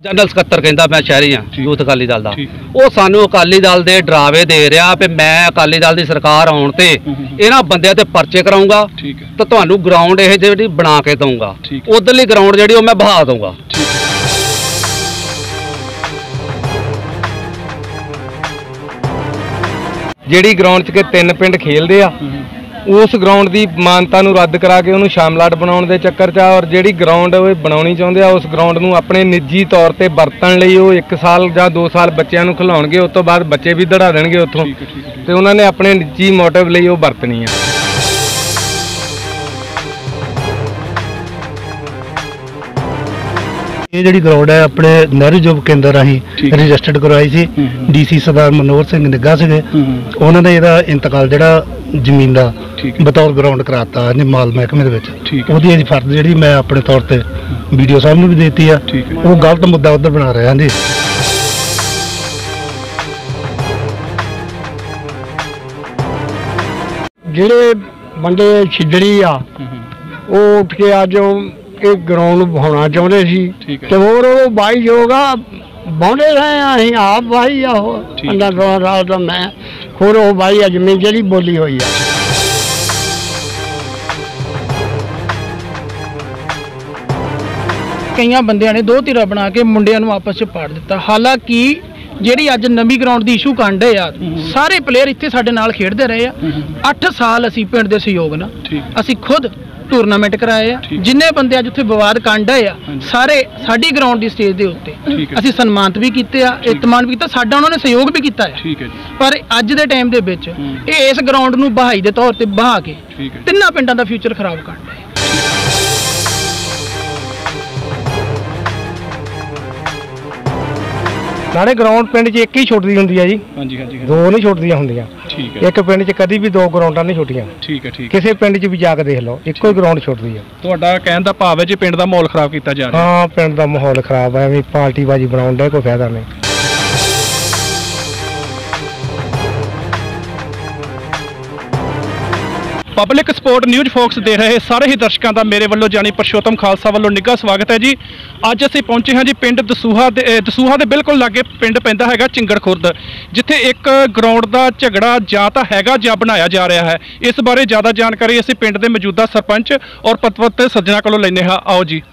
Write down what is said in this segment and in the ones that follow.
General ਸਕੱਤਰ ਕਹਿੰਦਾ मैं शहरी हाँ यूथ अकाली दल का वो सानू अकाली दल के डरावे दे रहा भी मैं अकाली दल की सरकार आने ते इन्हां बंदियां ते परचे कराऊंगा तो तुहानू ग्राउंड ये जी बना के दूंगा उधरली ग्राउंड जी मैं बहा दूंगा। ਜਿਹੜੀ ਗਰਾਊਂਡ 'ਚ ਕਿ 3 ਪਿੰਡ ਖੇਲਦੇ ਆ ਉਸ ਗਰਾਊਂਡ ਦੀ ਮਾਨਤਾ ਨੂੰ ਰੱਦ ਕਰਾ ਕੇ ਉਹਨੂੰ ਸ਼ਾਮਲਾਟ ਬਣਾਉਣ ਦੇ ਚੱਕਰ 'ਚ ਔਰ ਜਿਹੜੀ ਗਰਾਊਂਡ ਉਹ ਬਣਾਉਣੀ ਚਾਹੁੰਦੇ ਆ ਉਸ ਗਰਾਊਂਡ ਨੂੰ ਆਪਣੇ ਨਿੱਜੀ ਤੌਰ ਤੇ ਵਰਤਣ ਲਈ ਉਹ 1 ਸਾਲ ਜਾਂ 2 ਸਾਲ ਬੱਚਿਆਂ ਨੂੰ ਖਿਲਾਉਣਗੇ। ਉਸ ਤੋਂ ਬਾਅਦ ਬੱਚੇ ਵੀ ਦੜਾ ਦੇਣਗੇ ਉੱਥੋਂ ਤੇ ਉਹਨਾਂ ਨੇ ਆਪਣੇ ਨਿੱਜੀ ਮੋਟਿਵ ਲਈ ਉਹ ਵਰਤਣੀ ਆ। ਇਹ ਜਿਹੜੀ ਗਰਾਊਂਡ ਹੈ ਆਪਣੇ ਨਹਿਰੂ ਯੁਵ ਕੇਂਦਰ ਰਾਹੀਂ ਰਜਿਸਟਰਡ ਕਰਵਾਈ ਸੀ। ਡੀਸੀ ਸਰਦਾਰ ਮਨੋਹਰ ਸਿੰਘ ਨਿੱਘਾ ਸੀਗੇ, ਉਹਨਾਂ ਨੇ ਇਹਦਾ ਇੰਤਕਾਲ ਜਿਹੜਾ ਜ਼ਮੀਨ ਦਾ ਬਤੌਰ ਗਰਾਊਂਡ ਕਰਾਤਾ ਮਾਲ ਮਹਿਕਮੇ ਦੇ ਵਿੱਚ। ਉਹਦੀ ਇਹ ਫਰਜ਼ ਜਿਹੜੀ ਮੈਂ ਆਪਣੇ ਤੌਰ ਤੇ ਵੀਡੀਓ ਸਾਹਿਬ ਨੂੰ ਵੀ ਦੇਤੀ ਆ, ਉਹ ਗਲਤ ਮੁੱਦਾ ਉੱਧਰ ਬਣਾ ਰਹੇ ਹਾਂ ਜੀ। ਜਿਹੜੇ ਬੰਦੇ ਛਿੱਡੜੀ ਆ ਉਹ ਉੱਠ ਕੇ ਅੱਜ ਇਹ ਗਰਾਊਂਡ ਬਣਾਉਣਾ ਚਾਹੁੰਦੇ ਸੀ ਤੇ ਹੋਰ ਉਹ ਬਾਈਯੋਗ ਆ ਬਾਉਂਦੇ ਰਹੇ ਆ। ਅਸੀਂ ਆਪ ਬਾਈ ਆ ਉਹ 15-16 ਸਾਲ ਤੋਂ ਮੈਂ ਹੋਰ ਉਹ ਬਾਈ ਆ ਜ਼ਮੀਨ ਜਿਹੜੀ ਬੋਲੀ ਹੋਈ ਆ। ਕਈਆਂ ਬੰਦਿਆਂ ਨੇ 2 ਧਿਰਾਂ ਬਣਾ ਕੇ ਮੁੰਡਿਆਂ ਨੂੰ ਆਪਸ 'ਚ ਪਾੜ ਦਿੱਤਾ। ਹਾਲਾਂਕਿ ਜਿਹੜੀ ਅੱਜ ਨਵੀਂ ਗਰਾਊਂਡ ਦੀ ਇਸ਼ੂ ਕਾਂਡੇ ਆ ਸਾਰੇ ਪਲੇਅਰ ਇੱਥੇ ਸਾਡੇ ਨਾਲ ਖੇਡਦੇ ਰਹੇ ਆ। 8 ਸਾਲ ਅਸੀਂ ਪਿੰਡ ਦੇ ਸਹਿਯੋਗ ਨਾਲ ਅਸੀਂ ਖੁਦ ਟੂਰਨਾਮੈਂਟ कराए आ। जिन्ने बंदे अज उत्थे विवाद कांडे आ सारे साडी ग्राउंड की स्टेज के उत्ते असीं सन्मानित भी कीते आ, इत्तमान भी कीता, साडा उन्होंने सहयोग भी कीता है। पर अज दे टाइम दे विच इस ग्राउंड नूं बहाई दे तौर ते बहा के 3 पिंडां दा फ्यूचर खराब कर रहे। ਨਾਲੇ ਗਰਾਊਂਡ ਪਿੰਡ 'ਚ ਇੱਕ ਹੀ ਛੁੱਟਦੀ ਹੁੰਦੀ ਆ ਜੀ। ਹਾਂਜੀ ਹਾਂਜੀ, 2 ਨਹੀਂ ਛੁੱਟਦੀਆਂ ਹੁੰਦੀਆਂ। ਠੀਕ ਹੈ, ਇੱਕ ਪਿੰਡ 'ਚ ਕਦੀ ਵੀ 2 ਗਰਾਊਂਡਾਂ ਨਹੀਂ ਛੁੱਟੀਆਂ। ਠੀਕ ਹੈ ਠੀਕ, ਕਿਸੇ ਪਿੰਡ 'ਚ ਵੀ ਜਾ ਕੇ ਦੇਖ ਲਓ ਇੱਕੋ ਹੀ ਗਰਾਊਂਡ ਛੁੱਟਦੀ ਆ। ਤੁਹਾਡਾ ਕਹਿਣ ਦਾ ਭਾਵ ਹੈ ਜੀ ਪਿੰਡ ਦਾ ਮਾਹੌਲ ਖਰਾਬ ਕੀਤਾ ਜਾ ਰਿਹਾ। ਹਾਂ, ਪਿੰਡ ਦਾ ਮਾਹੌਲ ਖਰਾਬ ਹੈ, ਐਵੇਂ ਪਾਰਟੀਬਾਜ਼ੀ ਬਣਾਉਣ ਦਾ ਕੋਈ ਫਾਇਦਾ ਨਹੀਂ। ਪਬਲਿਕ ਸਪੋਰਟ ਨਿਊਜ਼ ਫੋਕਸ ਦੇ ਰਹੇ ਸਾਰੇ ਹੀ ਦਰਸ਼ਕਾਂ ਦਾ ਮੇਰੇ ਵੱਲੋਂ ਜਾਨੀ ਪਰਸ਼ੋਤਮ ਖਾਲਸਾ ਵੱਲੋਂ ਨਿੱਘਾ ਸਵਾਗਤ ਹੈ ਜੀ। ਅੱਜ ਅਸੀਂ ਪਹੁੰਚੇ ਹਾਂ ਜੀ ਪਿੰਡ ਦਸੂਹਾ ਦੇ ਬਿਲਕੁਲ ਲਾਗੇ ਪਿੰਡ ਪੈਂਦਾ ਹੈਗਾ ਚਿੰਗੜ ਖੁਰਦ, ਜਿੱਥੇ ਇੱਕ ਗਰਾਊਂਡ ਦਾ ਝਗੜਾ ਜਾਂ ਤਾਂ ਹੈਗਾ ਜਾਂ ਬਣਾਇਆ ਜਾ ਰਿਹਾ ਹੈ। ਇਸ ਬਾਰੇ ਜ਼ਿਆਦਾ ਜਾਣਕਾਰੀ ਅਸੀਂ ਪਿੰਡ ਦੇ ਮੌਜੂਦਾ ਸਰਪੰਚ ਔਰ ਪਤਵੰਤ ਸੱਜਣਾ ਕੋਲੋਂ ਲੈਂਦੇ ਹਾਂ। ਆਓ ਜੀ।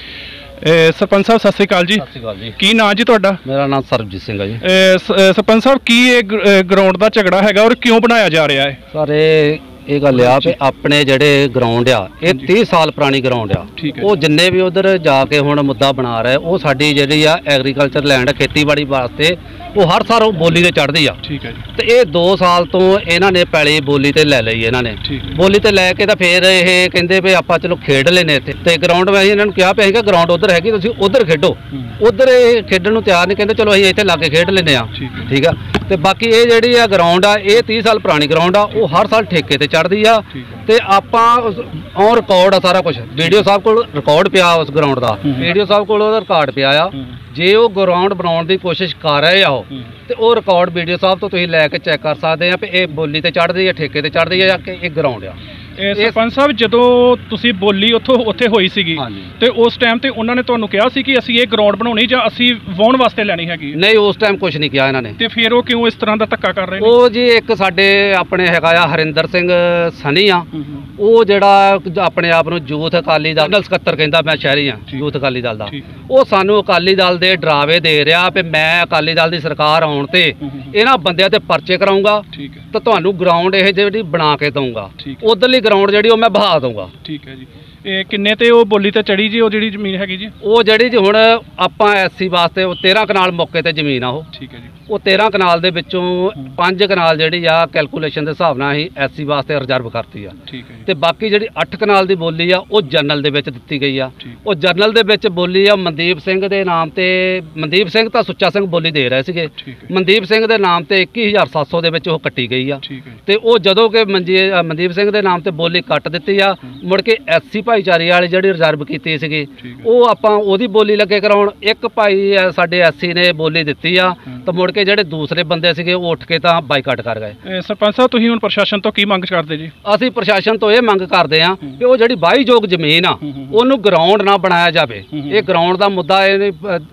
ਸਰਪੰਚ ਸਾਹਿਬ ਸਤਿ ਸ੍ਰੀ ਅਕਾਲ ਜੀ। ਸਤਿ ਸ੍ਰੀ ਅਕਾਲ ਜੀ। ਕੀ ਨਾਂ ਜੀ ਤੁਹਾਡਾ? ਮੇਰਾ ਨਾਮ ਸਰਬਜੀਤ ਸਿੰਘ ਹੈ ਜੀ। ਸਰਪੰਚ ਸਾਹਿਬ ਕੀ ਇਹ ਗਰਾਊਂਡ ਦਾ ਝਗੜਾ ਹੈਗਾ ਔਰ ਕਿਉਂ ਬਣਾਇਆ ਜਾ ਰਿਹਾ ਹੈ? ਸਰ ਇਹ ਗੱਲ ਆ ਵੀ ਆਪਣੇ ਜਿਹੜੇ ਗਰਾਊਂਡ ਆ ਇਹ 30 ਸਾਲ ਪੁਰਾਣੀ ਗਰਾਊਂਡ ਆ। ਉਹ ਜਿੰਨੇ ਵੀ ਉਧਰ ਜਾ ਕੇ ਹੁਣ ਮੁੱਦਾ ਬਣਾ ਰਹੇ ਉਹ ਸਾਡੀ ਜਿਹੜੀ ਆ ਐਗਰੀਕਲਚਰ ਲੈਂਡ ਖੇਤੀਬਾੜੀ ਵਾਸਤੇ ਉਹ ਹਰ ਸਾਲ ਉਹ ਬੋਲੀ ਤੇ ਚੜ੍ਹਦੀ ਆ। ਠੀਕ ਹੈ ਜੀ। ਤੇ ਇਹ 2 ਸਾਲ ਤੋਂ ਇਹਨਾਂ ਨੇ ਪੈਲੀ ਬੋਲੀ ਤੇ ਲੈ ਲਈ। ਇਹਨਾਂ ਨੇ ਬੋਲੀ ਤੇ ਲੈ ਕੇ ਤਾਂ ਫਿਰ ਇਹ ਕਹਿੰਦੇ ਵੀ ਆਪਾਂ ਚਲੋ ਖੇਡ ਲੈਨੇ ਇੱਥੇ ਤੇ ਗਰਾਊਂਡ ਮੈਂ ਇਹਨਾਂ ਨੂੰ ਕਿਹਾ ਪਿਆ ਸੀਗਾ ਗਰਾਊਂਡ ਉਧਰ ਹੈਗੀ ਤੁਸੀਂ ਉਧਰ ਖੇਡੋ। ਉਧਰ ਇਹ ਖੇਡਣ ਨੂੰ ਤਿਆਰ ਨਹੀਂ, ਕਹਿੰਦੇ ਚਲੋ ਅਸੀਂ ਇੱਥੇ ਲਾਗੇ ਖੇਡ ਲੈਨੇ ਆ। ਠੀਕ ਆ। ਤੇ ਬਾਕੀ ਇਹ ਜਿਹੜੀ ਆ ਗਰਾਊਂਡ ਆ ਇਹ 30 ਸਾਲ ਪੁਰਾਣੀ ਗਰਾਊਂਡ ਆ, ਉਹ ਹਰ ਸਾਲ ਠੇਕੇ ਤੇ ਚੜ੍ਹਦੀ ਆ। ਤੇ ਆਪਾਂ ਔਨ ਰਿਕਾਰਡ ਆ ਸਾਰਾ ਕੁਝ। ਵੀਡੀਓ ਸਾਹਿਬ ਕੋਲ ਰਿਕਾਰਡ ਪਿਆ ਉਸ ਗਰਾਊਂਡ ਦਾ, ਵੀਡੀਓ ਸਾਹਿਬ ਕੋਲ ਉਹਦਾ ਰਿਕਾਰਡ ਪਿਆ ਆ। ਜੇ ਉਹ ਗਰਾਊਂਡ ਬਣਾਉਣ ਦੀ ਕੋਸ਼ਿਸ਼ ਕਰ ਰਹੇ ਆ ਉਹ ਤੇ ਉਹ ਰਿਕਾਰਡ ਵੀਡੀਓ ਸਾਹਿਬ ਤੋਂ ਤੁਸੀਂ ਲੈ ਕੇ ਚੈੱਕ ਕਰ ਸਕਦੇ ਆ ਵੀ ਇਹ ਬੋਲੀ ਤੇ ਚੜ੍ਹਦੀ ਆ, ਠੇਕੇ ਤੇ ਚੜ੍ਹਦੀ ਆ ਜਾਂ ਕਿ ਇਹ ਗਰਾਊਂਡ ਆ। ਸਰਪੰਚ ਸਾਹਿਬ ਜਦੋਂ ਤੁਸੀਂ ਬੋਲੀ ਉੱਥੇ ਹੋਈ ਸੀਗੀ ਤੇ ਉਸ ਟਾਈਮ ਤੇ ਉਹਨਾਂ ਨੇ ਤੁਹਾਨੂੰ ਕਿਹਾ ਸੀ ਕਿ ਅਸੀਂ ਇਹ ਗਰਾਊਂਡ ਬਣਾਉਣੀ ਜਾਂ ਅਸੀਂ ਵਾਹੁਣ ਵਾਸਤੇ ਲੈਣੀ ਹੈਗੀ? ਨਹੀਂ, ਉਸ ਟਾਈਮ ਕੁਝ ਨਹੀਂ ਕਿਹਾ ਇਹਨਾਂ ਨੇ। ਤੇ ਫਿਰ ਉਹ ਕਿਉਂ ਇਸ ਤਰ੍ਹਾਂ ਦਾ ਧੱਕਾ ਕਰ ਰਹੇ ਨੇ? ਉਹ ਜੀ ਇੱਕ ਸਾਡੇ ਆਪਣੇ ਹੈਗਾ ਆ ਹਰਿੰਦਰ ਸਿੰਘ ਸਨੀ ਆ, ਉਹ ਜਿਹੜਾ ਆਪਣੇ ਆਪ ਨੂੰ ਯੂਥ ਅਕਾਲੀ ਦਲ ਜਨਰਲ ਸਕੱਤਰ ਕਹਿੰਦਾ ਮੈਂ ਸ਼ਹਿਰੀ ਹਾਂ ਯੂਥ ਅਕਾਲੀ ਦਲ ਦਾ। ਉਹ ਸਾਨੂੰ ਅਕਾਲੀ ਦਲ ਦੇ ਡਰਾਵੇ ਦੇ ਰਿਹਾ ਵੀ ਮੈਂ ਅਕਾਲੀ ਦਲ ਦੀ ਸਰਕਾਰ ਆਉਣ ਤੇ ਇਹਨਾਂ ਬੰਦਿਆਂ ਤੇ ਪਰਚੇ ਕਰਾਊਂਗਾ ਤਾਂ ਤੁਹਾਨੂੰ ਗਰਾਊਂਡ ਇਹ ਜਿਹੜੀ ਬਣਾ ਕੇ ਦਊਂਗਾ, ਉਧਰਲੀ ਗਰਾਊਂਡ ਜਿਹੜੀ ਉਹ ਮੈਂ ਬਹਾ ਦਊਂਗਾ। ਠੀਕ ਹੈ ਜੀ। ਇਹ ਕਿੰਨੇ ਤੇ ਉਹ ਬੋਲੀ ਤੇ ਚੜੀ ਜੀ ਉਹ ਜਿਹੜੀ ਜ਼ਮੀਨ ਹੈਗੀ ਜੀ? ਉਹ ਜਿਹੜੀ ਜੀ ਹੁਣ ਆਪਾਂ ਐਸਸੀ ਵਾਸਤੇ ਉਹ 13 ਕਨਾਲ ਮੌਕੇ ਤੇ ਜ਼ਮੀਨ ਆ ਉਹ। ਠੀਕ ਹੈ ਜੀ। ਉਹ 13 ਕਨਾਲ ਦੇ ਵਿੱਚੋਂ 5 ਕਨਾਲ ਜਿਹੜੀ ਆ ਕੈਲਕੂਲੇਸ਼ਨ ਦੇ ਹਿਸਾਬ ਨਾਲ ਅਸੀਂ ਐਸਸੀ ਵਾਸਤੇ ਰਿਜ਼ਰਵ ਕਰਤੀ ਆ। ਠੀਕ ਹੈ। ਤੇ ਬਾਕੀ ਜਿਹੜੀ 8 ਕਨਾਲ ਦੀ ਬੋਲੀ ਆ ਉਹ ਜਰਨਲ ਦੇ ਵਿੱਚ ਦਿੱਤੀ ਗਈ ਆ। ਉਹ ਜਰਨਲ ਦੇ ਵਿੱਚ ਬੋਲੀ ਆ ਮਨਦੀਪ ਸਿੰਘ ਦੇ ਨਾਮ ਤੇ। ਮਨਦੀਪ ਸਿੰਘ ਤਾਂ ਸੁੱਚਾ ਸਿੰਘ ਬੋਲੀ ਦੇ ਰਹੇ ਸੀਗੇ, ਮਨਦੀਪ ਸਿੰਘ ਦੇ ਨਾਮ ਤੇ 21,700 ਦੇ ਵਿੱਚ ਉਹ ਕੱਟੀ ਗਈ ਆ। ਤੇ ਉਹ ਜਦੋਂ ਕਿ ਮਨਦੀਪ ਸਿੰਘ ਦੇ ਨਾਮ ਤੇ ਬੋਲੀ ਕੱਟ ਦਿੱਤੀ ਆ, ਮੁੜ ਕੇ ਐਸਸੀ ਭਾਈਚਾਰੇ ਵਾਲੀ ਜਿਹੜੀ ਰਿਜ਼ਰਵ ਕੀਤੀ ਸੀਗੀ ਉਹ ਆਪਾਂ ਉਹਦੀ ਬੋਲੀ ਲੱਗੇ ਕਰਾਉਣ। ਇੱਕ ਭਾਈ ਸਾਡੇ ਐਸਸੀ ਨੇ ਬੋਲੀ ਦਿੱਤੀ ਆ ਤਾਂ ਮੁੜ ਕੇ ਜਿਹੜੇ ਦੂਸਰੇ ਬੰਦੇ ਸੀਗੇ ਉਹ ਉੱਠ ਕੇ ਤਾਂ ਬਾਈਕਾਟ ਕਰ ਗਏ। ਸਰਪੰਚ ਸਾਹਿਬ ਤੁਸੀਂ ਹੁਣ ਪ੍ਰਸ਼ਾਸਨ ਤੋਂ ਕੀ ਮੰਗ ਕਰਦੇ ਜੀ? ਅਸੀਂ ਪ੍ਰਸ਼ਾਸਨ ਤੋਂ ਇਹ ਮੰਗ ਕਰਦੇ ਆ ਕਿ ਉਹ ਜਿਹੜੀ ਵਾਹੀਯੋਗ ਜ਼ਮੀਨ ਆ ਉਹਨੂੰ ਗਰਾਊਂਡ ਨਾ ਬਣਾਇਆ ਜਾਵੇ। ਇਹ ਗਰਾਊਂਡ ਦਾ ਮੁੱਦਾ ਇਹ